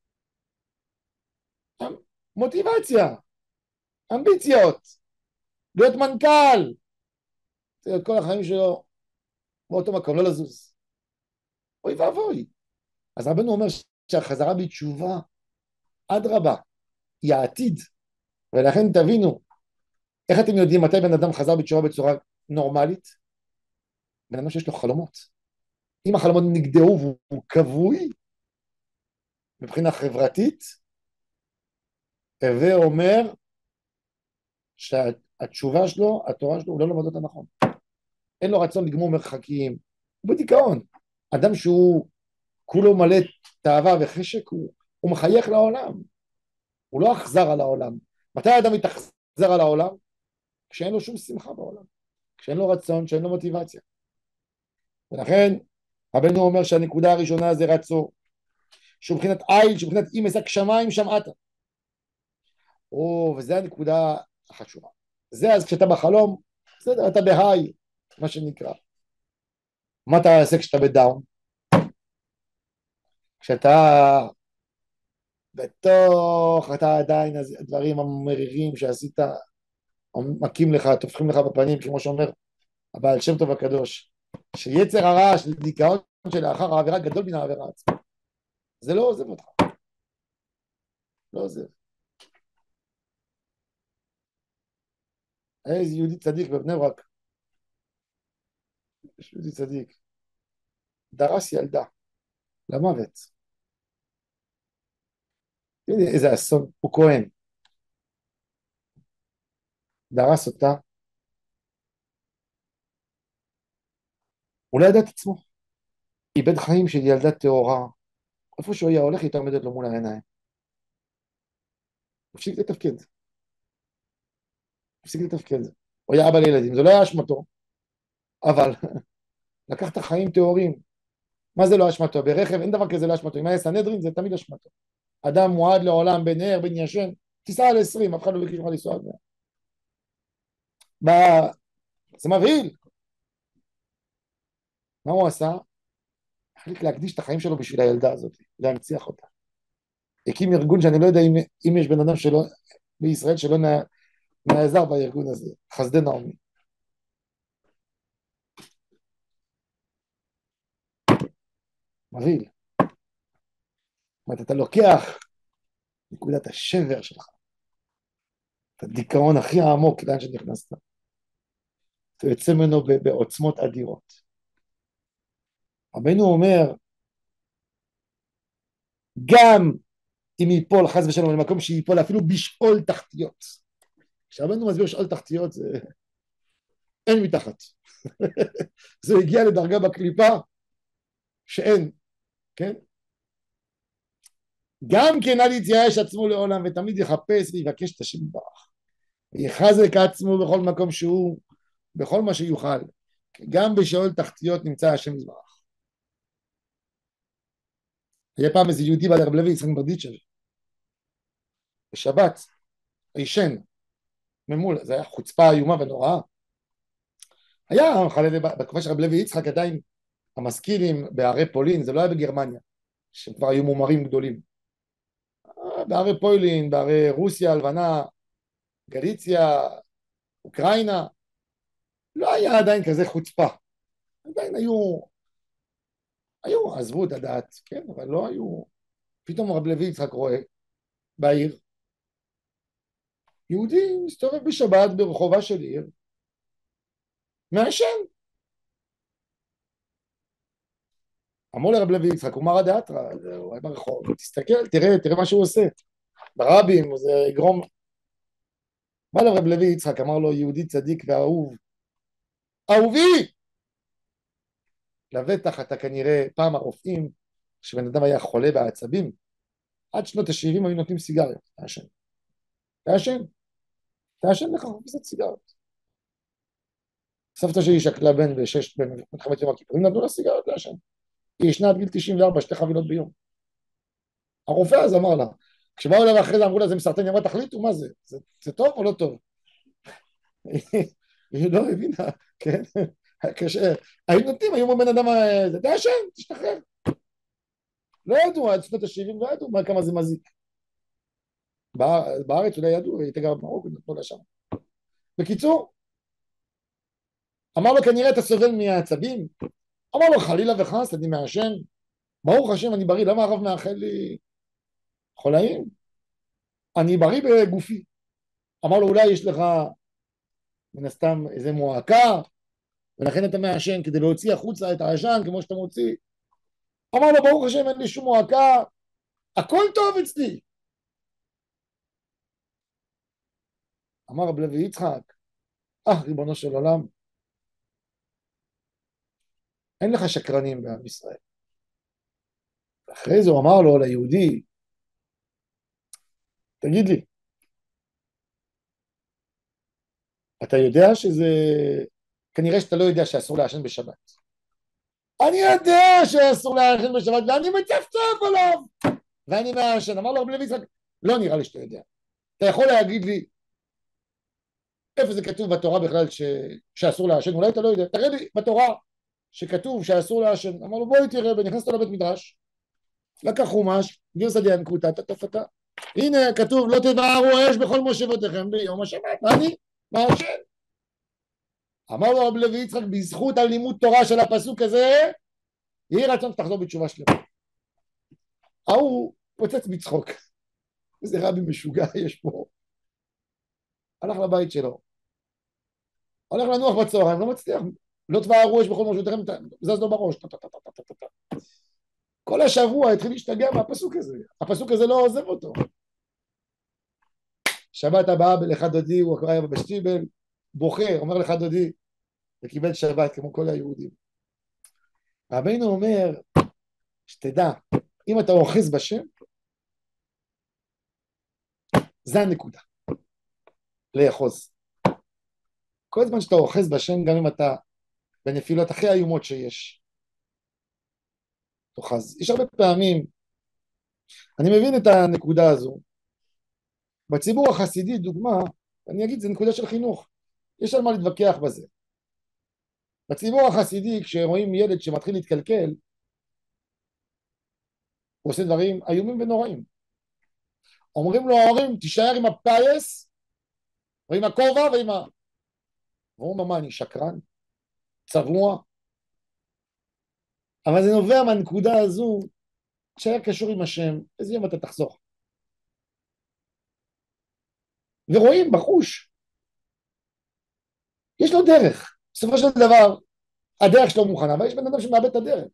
מוטיבציה, אמביציות, להיות מנכ"ל, להיות כל החיים שלו באותו מקום, לא לזוז. אוי ואבוי. אז רבנו אומר שהחזרה בתשובה, אדרבה, היא העתיד. ולכן תבינו, איך אתם יודעים מתי בן אדם חזר בתשובה בצורה נורמלית? בן אדם שיש לו חלומות. אם החלומות נגדעו והוא כבוי, מבחינה חברתית, הווה אומר שהתשובה שלו, התורה שלו, הוא לא לומד אותה נכון. אין לו רצון לגמור מרחקים, הוא בדיכאון. אדם שהוא כולו מלא תאווה וחשק, הוא מחייך לעולם. הוא לא אכזר על העולם. מתי האדם מתאכזר על העולם? כשאין לו שום שמחה בעולם, כשאין לו רצון, כשאין לו מוטיבציה. ולכן רבנו אומר שהנקודה הראשונה זה רצו, שהוא מבחינת עיל, שהוא מבחינת אם עסק שמיים שמעת. וזה הנקודה החשובה. זה אז כשאתה בחלום, בסדר, אתה בהיי, מה שנקרא. מה אתה עושה כשאתה בדאון? כשאתה בתוך, אתה עדיין, הדברים המרירים שעשית, מכים לך, טופחים לך בפנים, כמו שאומר הבעל שם טוב הקדוש, שיצר הרע, של דיכאון שלאחר העבירה גדול מן העבירה עצמה. זה לא עוזב אותך. לא עוזב. היה איזה יהודי צדיק בבני ברק, יש יהודי צדיק, דרס ילדה למוות. הנה איזה אסון, הוא כהן, דרס אותה, הוא לא ידע את עצמו, איבד חיים של ילדה טהורה, איפה שהוא היה הולך, הייתה עומדת לו מול העיניים. הפסיק לתפקד, הפסיק לתפקד. הוא היה אבא לילדים, זה לא היה אשמתו, אבל לקח את החיים טהורים. מה זה לא אשמתו? ברכב אין דבר כזה לא אשמתו, אם היה סנהדרין זה תמיד אשמתו. אדם מועד לעולם בין נר, בין ישן, תיסע על 20, אף אחד לא ביקש לך לנסוע על 100. זה מבהיל. מה הוא עשה? החליט להקדיש את החיים שלו בשביל הילדה הזאת, להנציח אותה. הקים ארגון שאני לא יודע אם יש בן אדם שלא, בישראל שלא נעזר בארגון הזה, חסדי נעמי. מבהיל. זאת אומרת, אתה לוקח נקודת השבר שלך, את הדיכאון הכי העמוק לאן שנכנסת, אתה יוצא ממנו בעוצמות אדירות. רבנו אומר, גם אם ייפול חס ושלום למקום שיפול אפילו בשאול תחתיות. כשרבנו מסביר שאול תחתיות זה אין מתחת. זה הגיע לדרגה בקליפה שאין, כן? גם כן אל יתייאש עצמו לעולם ותמיד יחפש ויבקש את השם יתברך. ויחזק עצמו בכל מקום שהוא, בכל מה שיוכל. גם בשאול תחתיות נמצא השם יתברך. היה פעם איזה יהודי בעל רב לוי יצחק ברדיצ'ב, בשבת, עישן, ממול, זה היה חוצפה איומה ונוראה. היה בתקופה של רב לוי יצחק עדיין המזכירים בערי פולין, זה לא היה בגרמניה, שכבר היו מומרים גדולים. בערי פולין, בערי רוסיה, הלבנה, גליציה, אוקראינה, לא היה עדיין כזה חוצפה. עדיין עזבו את הדעת, כן, אבל לא היו. פתאום רב לוי יצחק רואה בעיר, יהודי מסתובב בשבת ברחובה של עיר, מעשן. אמרו לרב לוי יצחק, הוא מרא דאתרא, הוא היה ברחוב, תסתכל, תראה מה שהוא עושה. ברבים, זה יגרום. בא לרב לוי יצחק, אמר לו, יהודי צדיק ואהוב, אהובי! לבטח אתה כנראה, פעם הרופאים, שבן אדם היה חולה בעצבים, עד שנות ה-70 היו נותנים סיגריות, תעשן לך חפיסת סיגריות. סבתא שלי שקלה בן במלחמת יום הכיפורים, נתנו לה סיגריות לעשן. היא ישנה עד גיל 94, 2 חבילות ביום. הרופא אז אמר לה, כשבאו אליו אחרי זה אמרו לה, זה מסרטן, היא אמרה, תחליטו מה זה, זה טוב או לא טוב? היא לא הבינה, כן? קשה. היו נותנים, היו אומרים בן אדם, תעשן, תשתחרר. לא ידעו, עד שנות ה-70 לא ידעו כמה זה מזיק. בארץ אולי ידעו, הייתה גם במרוקו, נתנו לה שם. בקיצור, אמר לו, כנראה אתה סובל מהעצבים? אמר לו, חלילה וחס, אני מעשן. ברוך השם, אני בריא, למה הרב מאחל לי חולאים? אני בריא בגופי. אמר לו, אולי יש לך מן הסתם איזה מועקה, ולכן אתה מעשן כדי להוציא החוצה את העשן כמו שאתה מוציא. אמר לו, ברוך השם, אין לי שום מועקה, הכל טוב אצלי. אמר רב לוי יצחק, ריבונו של עולם, אין לך שקרנים בעם ישראל. אחרי זה הוא אמר לו ליהודי, תגיד לי, אתה יודע שזה... כנראה שאתה לא יודע שאסור לעשן בשבת. אני יודע שאסור לעשן בשבת, ואני מצפצף עליו, ואני מעשן. אמר לו רבי לוי יצחק, לא נראה לי שאתה יודע. אתה יכול להגיד לי, איפה זה כתוב בתורה בכלל שאסור לעשן? אולי אתה לא יודע. תראה לי בתורה שכתוב שאסור לעשן. אמר לו, בואי תראה, ונכנסת לבית מדרש, לקח חומש, גרסא דינקותא, טטטטטה. הנה כתוב, לא תבערו אש בכל מושבותיכם ביום השבת. אני מעשן. אמר לו רבי לוי יצחק, בזכות הלימוד תורה של הפסוק הזה, יהי רצון שתחזור בתשובה שלמה. ההוא פוצץ בצחוק. איזה רבי משוגע יש פה. הלך לבית שלו. הולך לנוח בצהריים, לא מצליח. לא תבערו אש בכל מושבותיכם, זז לו בראש. כל השבוע התחיל להשתגע מהפסוק הזה. הפסוק הזה לא עוזב אותו. שבת הבאה בלך דודי, הוא היה בשטיבל, בוחר, אומר לך דודי, וקיבל שבת כמו כל היהודים. רבינו אומר, שתדע, אם אתה אוחז בשם, זה הנקודה, לאחוז. כל זמן שאתה אוחז בשם, גם אם אתה בנפילות הכי איומות שיש, תאחז. יש הרבה פעמים, אני מבין את הנקודה הזו, בציבור החסידי, דוגמה, אני אגיד, זה נקודה של חינוך, יש על מה להתווכח בזה. בציבור החסידי, כשרואים ילד שמתחיל להתקלקל, הוא עושה דברים איומים ונוראים. אומרים לו ההורים, תישאר עם הפייס, ועם הכובע, ועם ה... והוא אומר, מה, אני שקרן? צבוע? אבל זה נובע מהנקודה הזו, שהיה קשור עם השם, איזה יום אתה תחזור. ורואים בחוש, יש לו דרך. בסופו של דבר, הדרך שלו מוכנה, אבל יש בן אדם שמאבד את הדרך.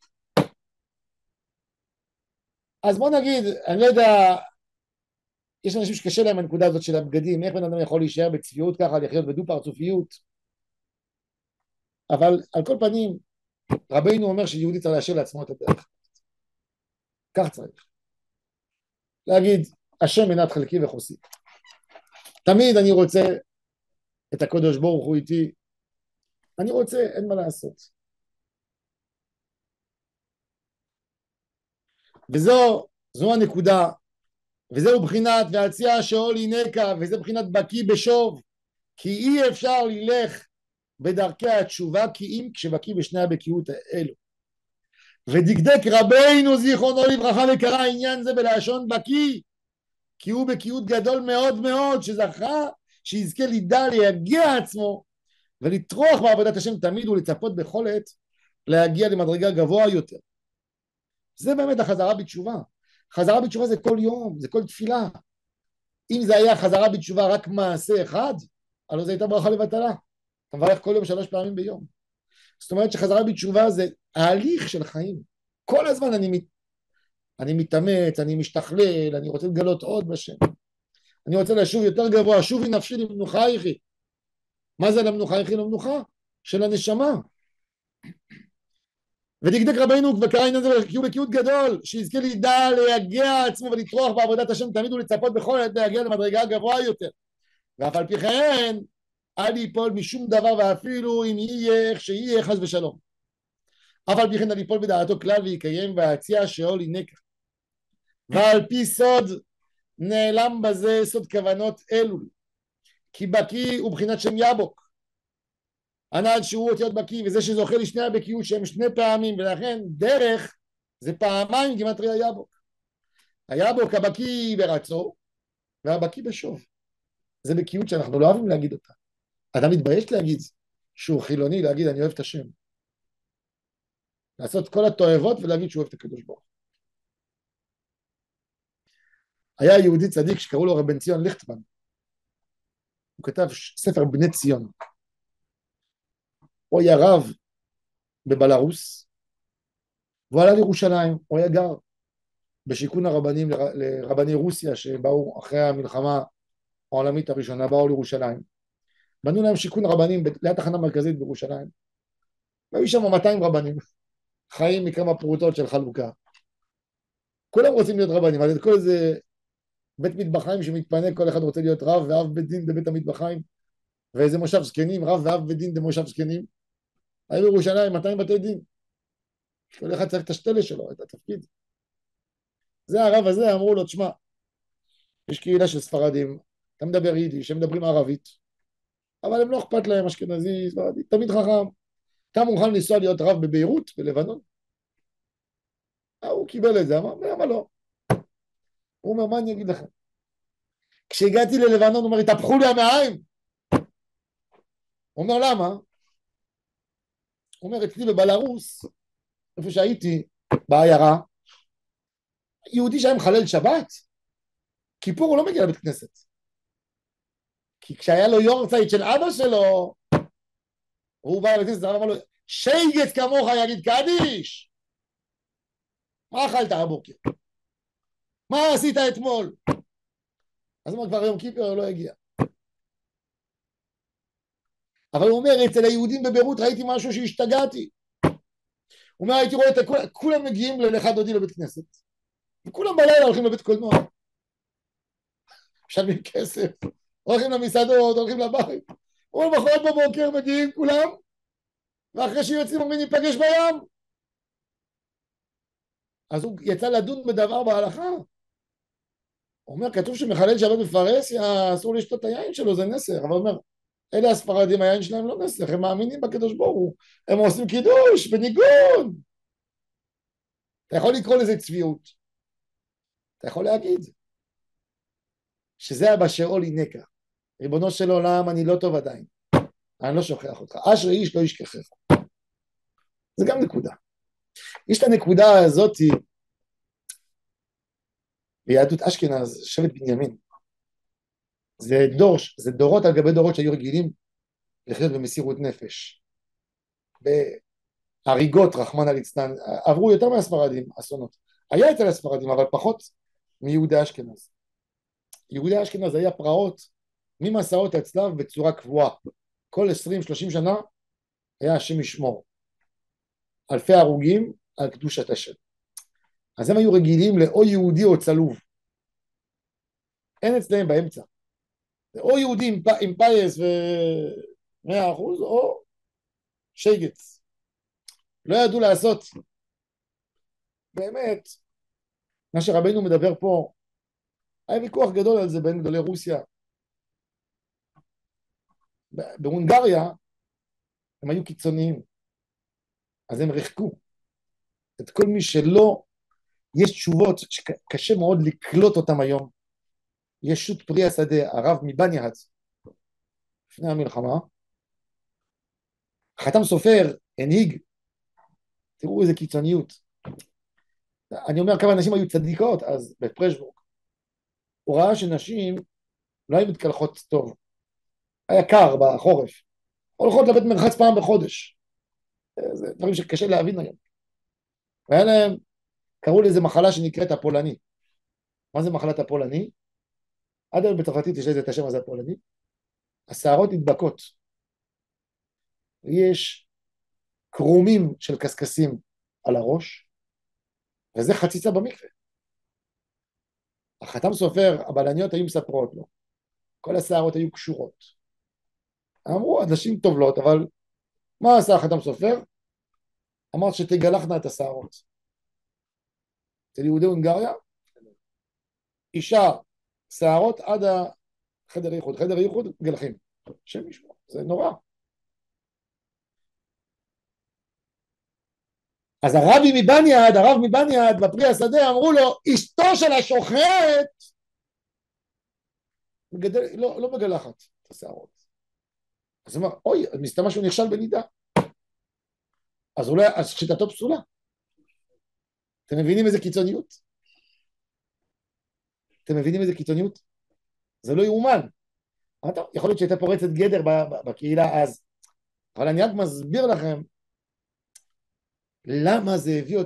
אז בוא נגיד, אני לא יודע, יש אנשים שקשה להם הנקודה הזאת של הבגדים, איך בן אדם יכול להישאר בצביעות ככה, לחיות בדו פרצופיות, אבל על כל פנים, רבינו אומר שיהודי צריך להשאיר לעצמו את הדרך. כך צריך. להגיד, השם מנת חלקי וחוסי. תמיד אני רוצה את הקדוש ברוך הוא איתי, אני רוצה, אין מה לעשות. זו הנקודה, וזהו בחינת והציע שאול הינקה, וזה בחינת בקי בשוב, כי אי אפשר ללך בדרכי התשובה, כי אם כשבקי בשני הבקיאות האלו. ודקדק רבינו זיכרונו לברכה וקרא עניין זה בלשון בקי, כי הוא בקיאות גדול מאוד מאוד, שזכה, שיזכה לידע להגיע עצמו, ולטרוח בעבודת השם תמיד ולצפות בכל עת, להגיע למדרגה גבוה יותר. זה באמת החזרה בתשובה. חזרה בתשובה זה כל יום, זה כל תפילה. אם זה היה חזרה בתשובה רק מעשה אחד, הלוא זה הייתה ברכה לבטלה. אתה מברך כל יום 3 פעמים ביום. זאת אומרת שחזרה בתשובה זה ההליך של חיים. כל הזמן אני מתאמץ, אני משתכלל, אני רוצה לגלות עוד בשם. אני רוצה לשוב יותר גבוה, שובי נפשי למנוחה יחי. מה זה למנוחה יחי? למנוחה של הנשמה. ודקדק רבינו וקרא עניין זה כי הוא בקיאות גדול, שיזכה לידע להגיע עצמו ולטרוח בעבודת השם תמיד ולצפות בכל עת להגיע למדרגה גבוהה יותר. ואף על פי כן, אל ייפול משום דבר, ואפילו אם יהיה איך שיהיה חס ושלום. אף על פי כן אל ייפול בדעתו כלל ויקיים והציע שאול הינקה. ועל פי סוד נעלם בזה סוד כוונות אלו, כי בקי הוא בחינת שם יבוק. הנעד שהוא אותיות בקי, וזה שזוכה לשני הבקיאות שהם 2 פעמים, ולכן דרך זה פעמיים גימטריה יבוק. היבוק הבקי ברצו, והבקי בשוב. זה בקיאות שאנחנו לא אוהבים להגיד אותה. אדם מתבייש להגיד שהוא חילוני, להגיד אני אוהב את השם. לעשות כל התועבות ולהגיד שהוא אוהב את הקדוש ברוך. היה יהודי צדיק שקראו לו רב בן ציון ליכטמן. הוא כתב ספר בני ציון. הוא היה רב בבלרוס, והוא עלה לירושלים, הוא היה גר בשיכון הרבנים לרבני רוסיה שבאו אחרי המלחמה העולמית הראשונה, באו לירושלים. בנו להם שיכון רבנים ליד תחנה מרכזית בירושלים. והיו שם 200 רבנים, חיים מכמה פרוטות של חלוקה. כולם רוצים להיות רבנים, אז את כל איזה בית מטבחיים שמתפנה, כל אחד רוצה להיות רב ואב בית דין בבית המטבחיים. ואיזה מושב זקנים, רב ואב ודין במושב זקנים. היה בירושלים 200 בתי דין. כל אחד צריך את השתלה שלו, את התפקיד. זה הרב הזה, אמרו לו, תשמע, יש קהילה של ספרדים, אתה מדבר יידיש, הם מדברים ערבית, אבל הם לא אכפת להם, אשכנזי, ספרדי, תמיד חכם. אתה מוכן לנסוע להיות רב בביירות, בלבנון? הוא קיבל את זה, אמר, למה לא? הוא אומר, מה אני אגיד לכם? כשהגעתי ללבנון, הוא אומר, התהפכו לי המעיים. הוא אומר, למה? הוא אומר, אצלי בבלרוס, איפה שהייתי, בעיירה, יהודי שהיה מחלל שבת, כיפור הוא לא מגיע לבית כנסת. כי כשהיה לו יורצייט של אבא שלו, הוא בא לבית כנסת, אמר לו, שייגת כמוך יגיד קדיש. מה אכלת הבוקר? מה עשית אתמול? אז הוא כבר יום כיפור לא הגיע. אבל הוא אומר, אצל היהודים בביירות ראיתי משהו שהשתגעתי. הוא אומר, הייתי רואה את כולם מגיעים לאחד דודי לבית כנסת, וכולם בלילה הולכים לבית קולנוע. משלמים כסף, הולכים למסעדות, הולכים לבית. הוא אומר, מחרת בבוקר מגיעים כולם, ואחרי שיוצאים אומרים, ניפגש בים. אז הוא יצא לדון בדבר בהלכה. הוא אומר, כתוב שמחלל שבת בפרהסיה, אסור לשתות את היין שלו, זה נסר. אבל הוא אומר, אלה הספרדים, היין שלהם לא נסר, הם מאמינים בקדוש ברוך הוא, הם עושים קידוש בניגון. אתה יכול לקרוא לזה צביעות. אתה יכול להגיד שזה הבשאול הינקה. ריבונו של עולם, אני לא טוב עדיין. אני לא שוכח אותך. אשרי איש לא ישכחך. זה גם נקודה. יש את הנקודה הזאת ביהדות אשכנז, שבט בנימין. זה דורות על גבי דורות שהיו רגילים לחיות במסירות נפש. בהריגות, רחמנא ליצלן, עברו יותר מהספרדים, אסונות. היה אצל הספרדים, אבל פחות מיהודי אשכנז. יהודי אשכנז היה פרעות ממסעות הצלב בצורה קבועה. כל 20-30 שנה היה השם ישמור. אלפי הרוגים על קדושת השם. אז הם היו רגילים לאו יהודי או צלוב. אין אצלהם באמצע. או יהודי עם פייס ו100% או שייגץ. לא ידעו לעשות. באמת, מה שרבנו מדבר פה, היה ויכוח גדול על זה בין גדולי רוסיה. בהונגריה הם היו קיצוניים, אז הם רחקו את כל מי שלא, יש תשובות שקשה מאוד לקלוט אותם היום. יש שו"ת פרי השדה, הרב מבניאדס, לפני המלחמה, חתם סופר, הנהיג, תראו איזה קיצוניות. אני אומר כמה אנשים היו צדיקות אז בפרשבורג. הוא ראה שנשים לא היו מתקלחות טוב, היה קר בחורף, הולכות לבית מרחץ פעם בחודש. זה דברים שקשה להבין היום. והיה להם, קראו לזה מחלה שנקראת הפולני. מה זה מחלת הפולני? עד היום בצרפתית יש לזה את השם הזה הפולני. השערות נדבקות. יש קרומים של קסקסים על הראש, וזה חציצה במקווה. החתם סופר, הבלניות היו מספרות לו, כל השערות היו קשורות. אמרו, הנשים טובלות, אבל מה עשה החתם סופר? אמר שתגלחנה את השערות. אצל יהודי הונגריה, אישה שערות עד החדר ייחוד, חדר ייחוד גלחים. השם ישמור, זה נורא. אז הרב מבניאד, בפרי השדה, אמרו לו, אשתו של השוחט, לא מגלחת את השערות. אז הוא אמר, אוי, מסתמה שהוא נכשל בנידה. אז שיטתו פסולה. אתם מבינים איזה קיצוניות? זה לא יאומן. יכול להיות שהייתה פורצת גדר בקהילה אז, אבל אני רק מסביר לכם למה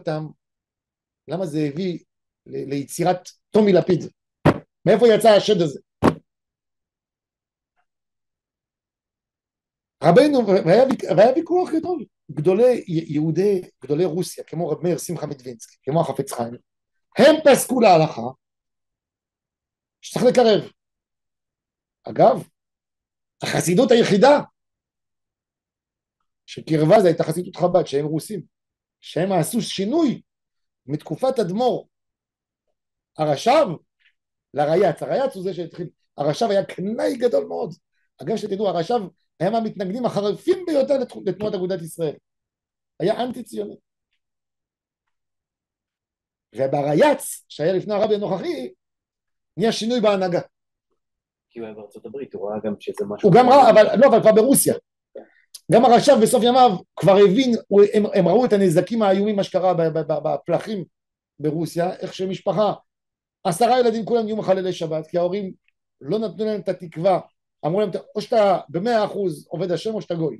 זה הביא ליצירת טומי לפיד. מאיפה יצא השד הזה? רבנו, והיה ויכוח גדול, גדולי רוסיה, כמו רב מאיר שמחה מדווינסקי, כמו החפץ חיים, הם פסקו להלכה, שצריך לקרב. אגב, החסידות היחידה שקרבה זה הייתה חסידות חב"ד, שהם רוסים, שהם עשו שינוי מתקופת אדמו"ר הרש"ב לריי"צ. הריי"צ הוא זה שהתחיל, הרש"ב היה קנאי גדול מאוד. אגב שתדעו, הרש"ב היה מהמתנגדים החרפים ביותר לתנועת אגודת ישראל, היה אנטי ציוני. ובריי"צ שהיה לפני הרבי הנוכחי נהיה שינוי בהנהגה. כי הוא היה בארצות הברית, הוא ראה גם שזה משהו... הוא גם ראה, אבל כבר ברוסיה. גם הרש"ב בסוף ימיו כבר הבין, הם ראו את הנזקים האיומים מה שקרה בפלחים ברוסיה, איך שמשפחה, 10 ילדים כולם נהיו מחללי שבת, כי ההורים לא נתנו להם את התקווה, אמרו להם, או שאתה ב100% עובד השם או שאתה גוי.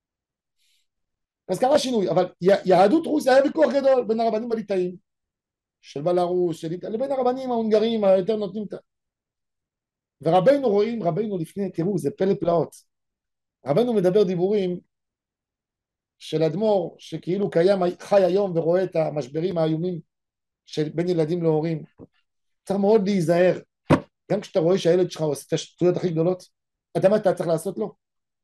אז קרה שינוי, אבל יהדות רוסיה היה ויכוח גדול בין הרבנים הליטאים, של בלרוס, לבין הרבנים ההונגרים היותר נותנים את... ורבנו רואים, רבנו לפני, תראו, זה פלא פלאות. רבנו מדבר דיבורים של אדמו"ר, שכאילו קיים, חי היום ורואה את המשברים האיומים של בין ילדים להורים. צריך מאוד להיזהר. גם כשאתה רואה שהילד שלך עושה את השטויות הכי גדולות, אתה מה אתה צריך לעשות לו?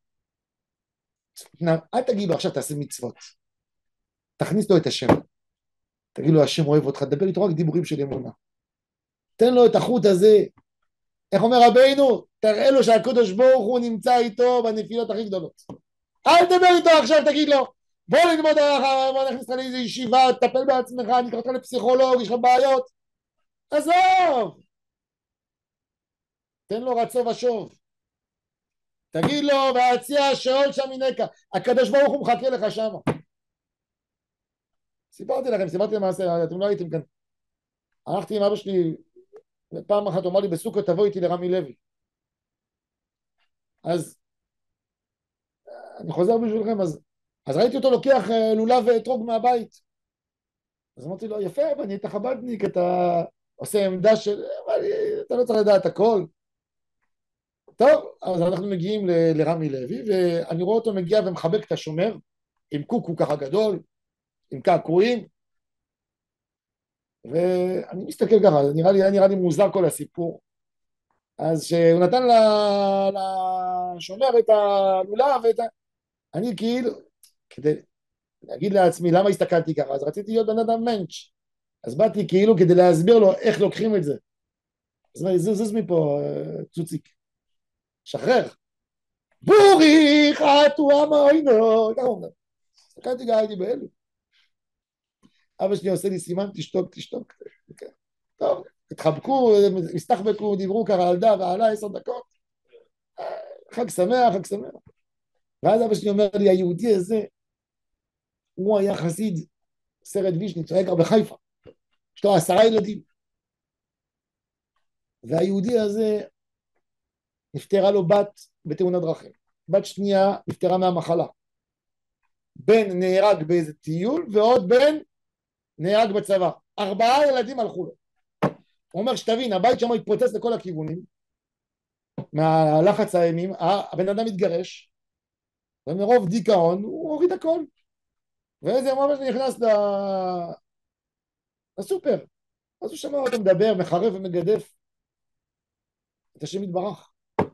אל תגיד לו עכשיו תעשה מצוות. תכניס לו את השם. תגיד לו השם אוהב אותך, תדבר איתו רק דיבורים של אמונה. תן לו את החוט הזה. איך אומר רבינו? תראה לו שהקדוש ברוך הוא נמצא איתו בנפילות הכי גדולות. אל תדבר איתו עכשיו, תגיד לו, בוא ללמוד עליך, בוא נכניס לך לאיזו ישיבה, תטפל בעצמך, אני אקרא אותך לפסיכולוג, יש לך בעיות. עזוב! תן לו רצו ושוב. תגיד לו, והציע שאול שם מנקה. הקדוש ברוך הוא מחכה לך שם. סיפרתי למעשה, אתם לא הייתם כאן. הלכתי עם אבא שלי, פעם אחת הוא אמר לי בסוכות, תבוא איתי לרמי לוי. אז אני חוזר בשבילכם, אז ראיתי אותו לוקח לולב ואתרוג מהבית. אז אמרתי לו, יפה, אבל אני היית חב"דניק, אתה עושה עמדה של... אתה לא צריך לדעת הכל. טוב, אז אנחנו מגיעים לרמי לוי, ואני רואה אותו מגיע ומחבק את השומר, עם קוקו ככה גדול, עם קעקועים, ואני מסתכל ככה, נראה לי מוזר כל הסיפור. אז שהוא נתן לשומר את הלולב, אני כאילו, כדי להגיד לעצמי למה הסתכלתי ככה, אז רציתי להיות בן אדם מנץ', אז באתי כאילו כדי להסביר לו איך לוקחים את זה. אז זוז מפה, צוציק, שחרר. בורי חתו המוינו, ככה הוא אומר. הסתכלתי גם, הייתי בהלם. אבא שלי עושה לי סימן, תשתוק. טוב, התחבקו, הסתחבקו, דיברו ככה על דה ועלה 10 דקות. חג שמח. ואז אבא שלי אומר לי, היהודי הזה, הוא היה חסיד סרט ויז'ניץ, הוא היה גר בחיפה. יש לו 10 ילדים. והיהודי הזה, נפטרה לו בת בתאונת דרכים. בת שנייה נפטרה מהמחלה. בן נהרג באיזה טיול, ועוד בן נהרג בצבא. 4 ילדים הלכו לו. הוא אומר שתבין, הבית שם התפוצץ לכל הכיוונים, מהלחץ האימים, הבן אדם התגרש, ומרוב דיכאון הוא הוריד הכל. ואיזה ממש נכנס לסופר. אז הוא שמע אותו מדבר, מחרף ומגדף את השם יתברך.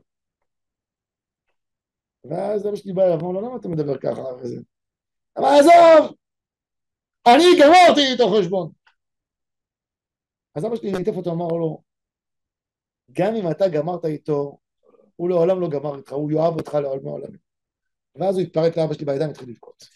ואז אבא שלי בא אליו, אמר לו, למה אתה מדבר ככה? אבל עזוב, אני גמרתי איתו חשבון. אז אבא שלי ניתף אותו, אמר לו, גם אם אתה גמרת איתו, הוא לעולם לא גמר איתך, הוא יאהב אותך לעולם העולמים. ואז הוא התפרק לאבא שלי בידיים והתחיל לבכות.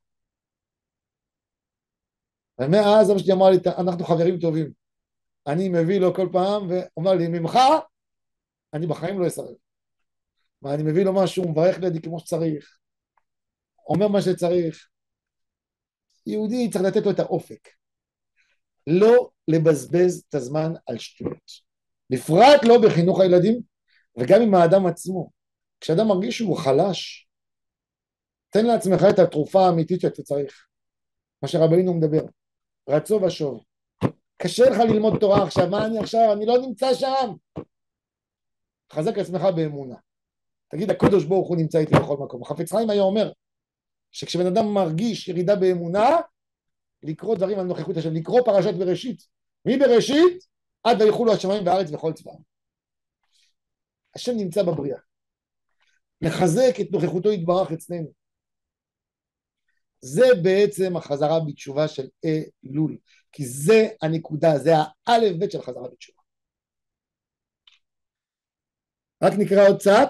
ומאז אבא שלי אמר לי, אנחנו חברים טובים. אני מביא לו כל פעם, ואומר לי, ממך, אני בחיים לא אסרב. ואני מביא לו משהו, הוא מברך לידי כמו שצריך. אומר מה שצריך. יהודי צריך לתת לו את האופק. לא לבזבז את הזמן על שטויות. בפרט לא בחינוך הילדים, וגם עם האדם עצמו. כשאדם מרגיש שהוא חלש, תן לעצמך את התרופה האמיתית שאתה צריך. מה שרבינו מדבר. רצו ושוב. קשה לך ללמוד תורה עכשיו, מה אני עכשיו? אני לא נמצא שם. חזק עצמך באמונה. תגיד, הקדוש ברוך הוא נמצא איתי בכל מקום. החפץ חיים היה אומר, שכשבן אדם מרגיש ירידה באמונה, לקרוא דברים על נוכחות השם, לקרוא פרשת בראשית. מבראשית, עד ויחולו השמיים והארץ וכל צבאם. השם נמצא בבריאה. לחזק את נוכחותו יתברך אצלנו. זה בעצם החזרה בתשובה של אלול, כי זה הנקודה, זה האלף בית של חזרה בתשובה. רק נקרא עוד קצת,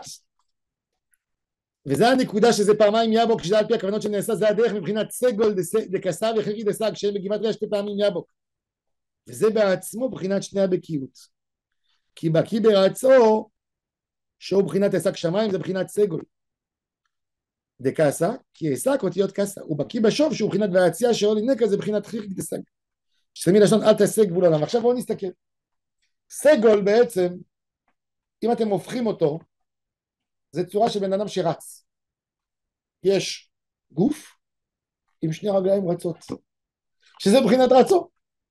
וזה הנקודה שזה פעמיים יבוק, שזה על פי הכוונות שנעשה, זה הדרך מבחינת סגול דקסה וחירי דסג, שהם בגימטריה שתי פעמים יבוק. וזה בעצמו בחינת שני הבקיאות. כי בקי ברצו, שהוא בחינת עסק שמיים, זה בחינת סגול. דקסה, כי עסק אותיות קסה, ובקי בשוב, שהוא בחינת והציע שאולי נקה, זה בחינת חירי דסג. שתמיד לשון אל תעשה גבול עולם. עכשיו בואו נסתכל. סגול בעצם, אם אתם הופכים אותו, זה צורה של בן אדם שרץ. יש גוף עם שני רגליים רצות, שזה בחינת רצו.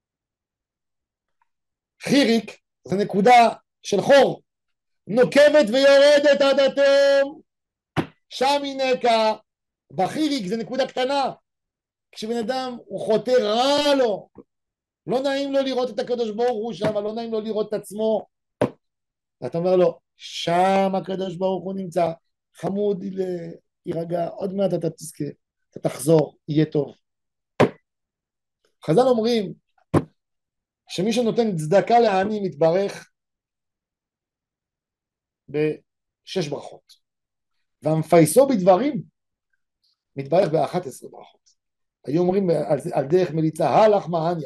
חיריק זה נקודה של חור, נוקבת ויורדת עד התהום, שם היא נקה. בחיריק זה נקודה קטנה, כשבן אדם הוא חוטא רע לו, לא נעים לו לראות את הקדוש ברוך הוא שם, לא נעים לו לראות את עצמו, ואתה אומר לו, שם הקדוש ברוך הוא נמצא, חמוד, יירגע, עוד מעט אתה תזכה, אתה תחזור, יהיה טוב. חז"ל אומרים שמי שנותן צדקה לעני מתברך ב6 ברכות, והמפייסו בדברים מתברך ב11 ברכות. היו אומרים על דרך מליצה, הלחמה הניה,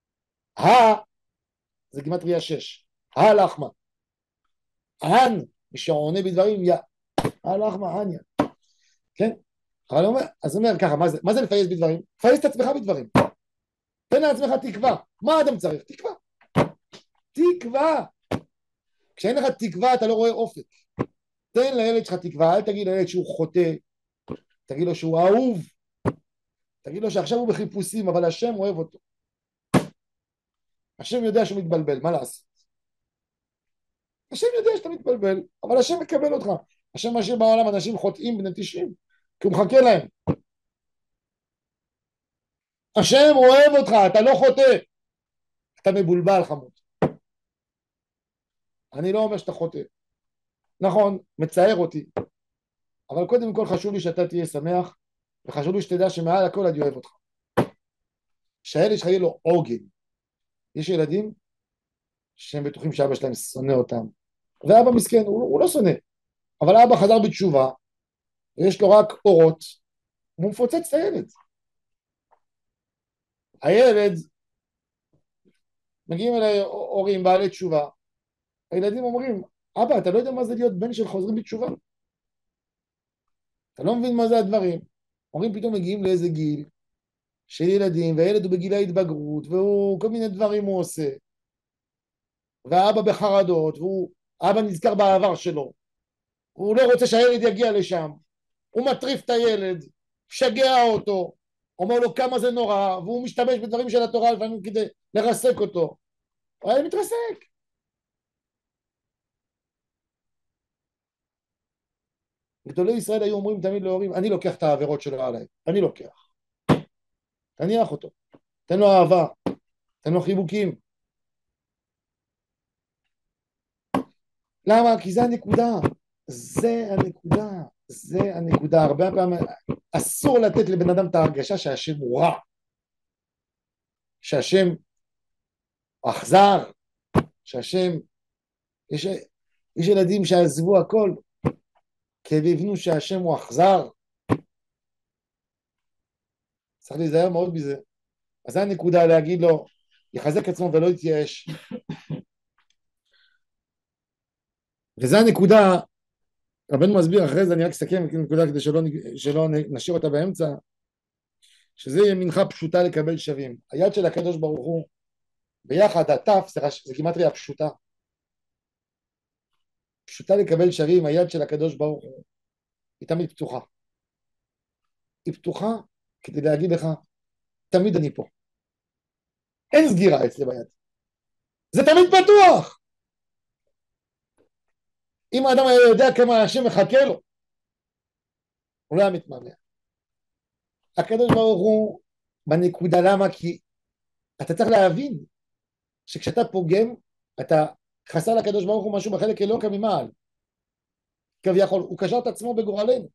זה גימטריה 6, הלחמה, הן, מי שעונה בדברים, הלחמה הניה, כן? אבל אומר, אז אומר ככה, מה זה לפייס בדברים? פייס את עצמך בדברים, תן לעצמך תקווה. מה אדם צריך? תקווה. תקווה. כשאין לך תקווה אתה לא רואה אופק. תן לילד שלך תקווה, אל תגיד לילד שהוא חוטא, תגיד לו שהוא אהוב, תגיד לו שעכשיו הוא בחיפושים, אבל השם אוהב אותו. השם יודע שהוא מתבלבל, מה לעשות? השם יודע שאתה מתבלבל, אבל השם מקבל אותך. השם משאיר בעולם אנשים חוטאים בני 90, כי הוא מחכה להם. השם אוהב אותך, אתה לא חוטא, אתה מבולבל חמוד. אני לא אומר שאתה חוטא. נכון, מצער אותי, אבל קודם כל חשוב לי שאתה תהיה שמח, וחשוב לי שתדע שמעל הכל אני אוהב אותך. שהילד שלך יהיה לו עוגן. יש ילדים שהם בטוחים שאבא שלהם שונא אותם, ואבא מסכן, הוא לא שונא, אבל אבא חזר בתשובה, ויש לו רק אורות, והוא מפוצץ את הילד. הילד, מגיעים אליי הורים בעלי תשובה, הילדים אומרים, אבא, אתה לא יודע מה זה להיות בן של חוזרים בתשובה? אתה לא מבין מה זה הדברים. אומרים, פתאום מגיעים לאיזה גיל של ילדים, והילד הוא בגיל ההתבגרות, והוא כל מיני דברים הוא עושה, והאבא בחרדות, אבא נזכר בעבר שלו, הוא לא רוצה שהילד יגיע לשם, הוא מטריף את הילד, שגע אותו, אומר לו כמה זה נורא, והוא משתמש בדברים של התורה לפעמים כדי לרסק אותו, הילד מתרסק. גדולי ישראל היו אומרים תמיד להורים, אני לוקח את העבירות שלו עליי, אני לוקח, תניח אותו, תן לו אהבה, תן לו חיבוקים. למה? כי זה הנקודה, זה הנקודה, זה הנקודה. הרבה פעמים אסור לתת לבן אדם את ההרגשה שהשם הוא רע, שהשם אכזר, שהשם, יש ילדים שעזבו הכל כי הבינו שהשם הוא אכזר. צריך להיזהר מאוד בזה. אז זה הנקודה, להגיד לו יחזק עצמו ולא יתייאש. וזה הנקודה, רבנו מסביר אחרי זה, אני רק אסכם נקודה כדי שלא נשאיר אותה באמצע, שזה יהיה מנחה פשוטה לקבל שווים. היד של הקדוש ברוך הוא ביחד, התף, זה גימטריה פשוטה, פשוטה לקבל שווים. היד של הקדוש ברוך הוא היא תמיד פתוחה, היא פתוחה כדי להגיד לך תמיד אני פה, אין סגירה אצלי ביד, זה תמיד פתוח. אם האדם היה יודע כמה השם מחכה לו, הוא לא היה מתמהמה. הקדוש ברוך הוא בנקודה, למה? כי אתה צריך להבין שכשאתה פוגם, אתה חסר לקדוש ברוך הוא משהו בחלק אלוקא ממעל. כביכול, הוא קשר את עצמו בגורלנו.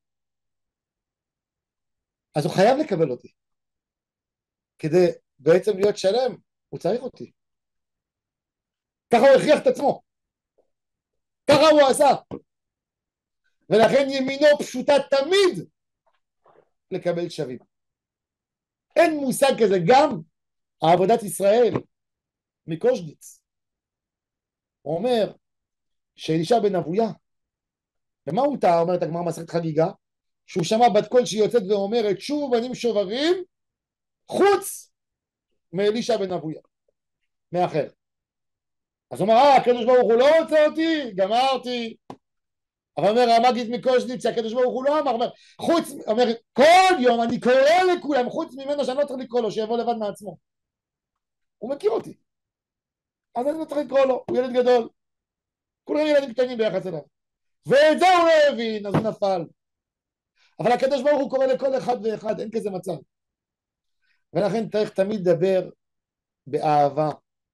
אז הוא חייב לקבל אותי. כדי בעצם להיות שלם, הוא צריך אותי. ככה הוא הכריח את עצמו. ככה הוא עשה. ולכן ימינו פשוטה תמיד לקבל שווים. אין מושג כזה, גם העבודת ישראל מקושניץ. הוא אומר שאלישע בן אבויה, ומה הוא טעה, אומרת הגמרא מסכת חגיגה, שהוא שמע בת קול שהיא יוצאת ואומרת שוב בנים שוברים, חוץ מאלישע בן אבויה, מאחר. אז הוא אומר, הקדוש ברוך הוא לא רוצה אותי, גמרתי. אבל אומר המגיד מקושניץ שהקדוש ברוך הוא לא אמר, אומר כל יום אני קורא לכולם חוץ ממנו שאני לא צריך לקרוא לו, שיבוא לבד מעצמו. הוא מכיר אותי, אז אני לא צריך לקרוא לו, הוא ילד גדול, כולם ילדים קטנים ביחס אליו, ואת זה הוא לא הבין, אז הוא נפל. אבל הקדוש ברוך הוא קורא לכל אחד ואחד, אין כזה מצב. ולכן צריך תמיד לדבר באהבה.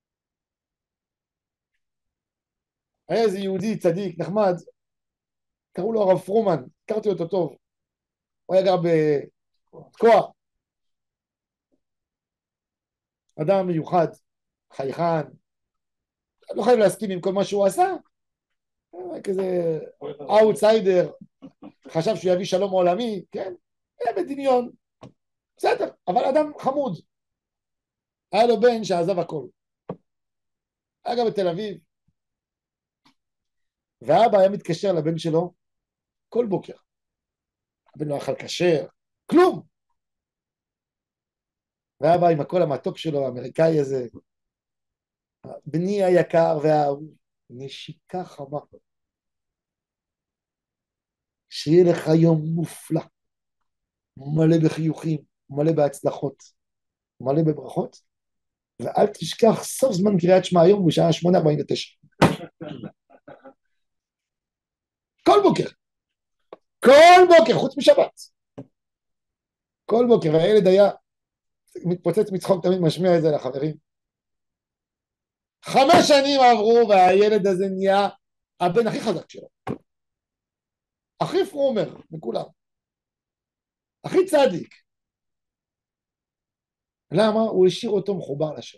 היה איזה יהודי צדיק נחמד, קראו לו הרב פרומן, הכרתי אותו טוב, הוא היה גר בתקוע, אדם מיוחד, חייכן, לא חייב להסכים עם כל מה שהוא עשה, כזה אאוטסיידר, חשב שהוא יביא שלום עולמי, כן, היה בדמיון, בסדר, אבל אדם חמוד. היה לו בן שעזב הכל, היה גם בתל אביב, והאבא היה מתקשר לבן שלו כל בוקר, הבן לא אכל כשר, כלום. והאבא עם הקול המתוק שלו, האמריקאי הזה, בני היקר והאהוב, נשיקה חמה, שיהיה לך יום מופלא, מלא בחיוכים, מלא בהצלחות, מלא בברכות, ואל תשכח סוף זמן קריאת שמע היום בשעה 8:49. כל בוקר, כל בוקר, חוץ משבת. כל בוקר, והילד היה מתפוצץ מצחוק, תמיד משמיע את זה לחברים. 5 שנים עברו, והילד הזה נהיה הבן הכי חזק שלו. הכי פרומר מכולם. הכי צדיק. למה? הוא השאיר אותו מחובר לשם.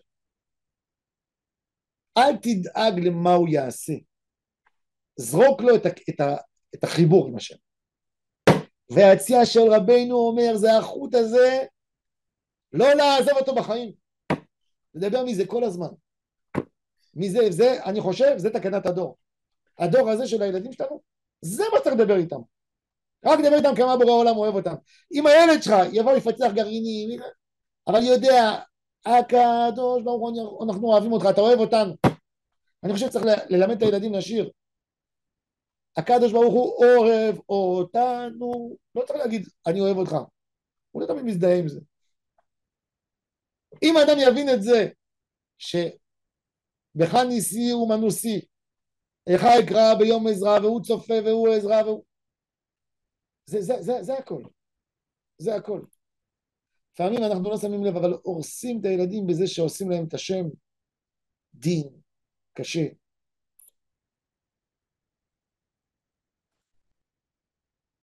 אל תדאג למה הוא יעשה. זרוק לו את החיבור עם השם. והציע של רבינו אומר, זה החוט הזה, לא לעזוב אותו בחיים. לדבר מזה כל הזמן. מזה, זה, אני חושב, זה תקנת הדור. הדור הזה של הילדים שלנו, זה מה צריך לדבר איתם. רק לדבר איתם כמה בורא העולם אוהב אותם. אם הילד שלך יבוא לפצח גרעינים, אבל יודע, הקדוש ברוך הוא, אנחנו אוהבים אותך, אתה אוהב אותנו. אני חושב שצריך ללמד את הילדים לשיר. הקדוש ברוך הוא אוהב אותנו. לא צריך להגיד, אני אוהב אותך. הוא לא תמיד מזדהה עם זה. אם האדם יבין את זה, שבך ניסי ומנוסי, איך אקרא ביום עזרא, והוא צופה והוא עזרא, והוא... זה הכל. זה הכל. לפעמים אנחנו לא שמים לב, אבל הורסים את הילדים בזה שעושים להם את השם דין קשה.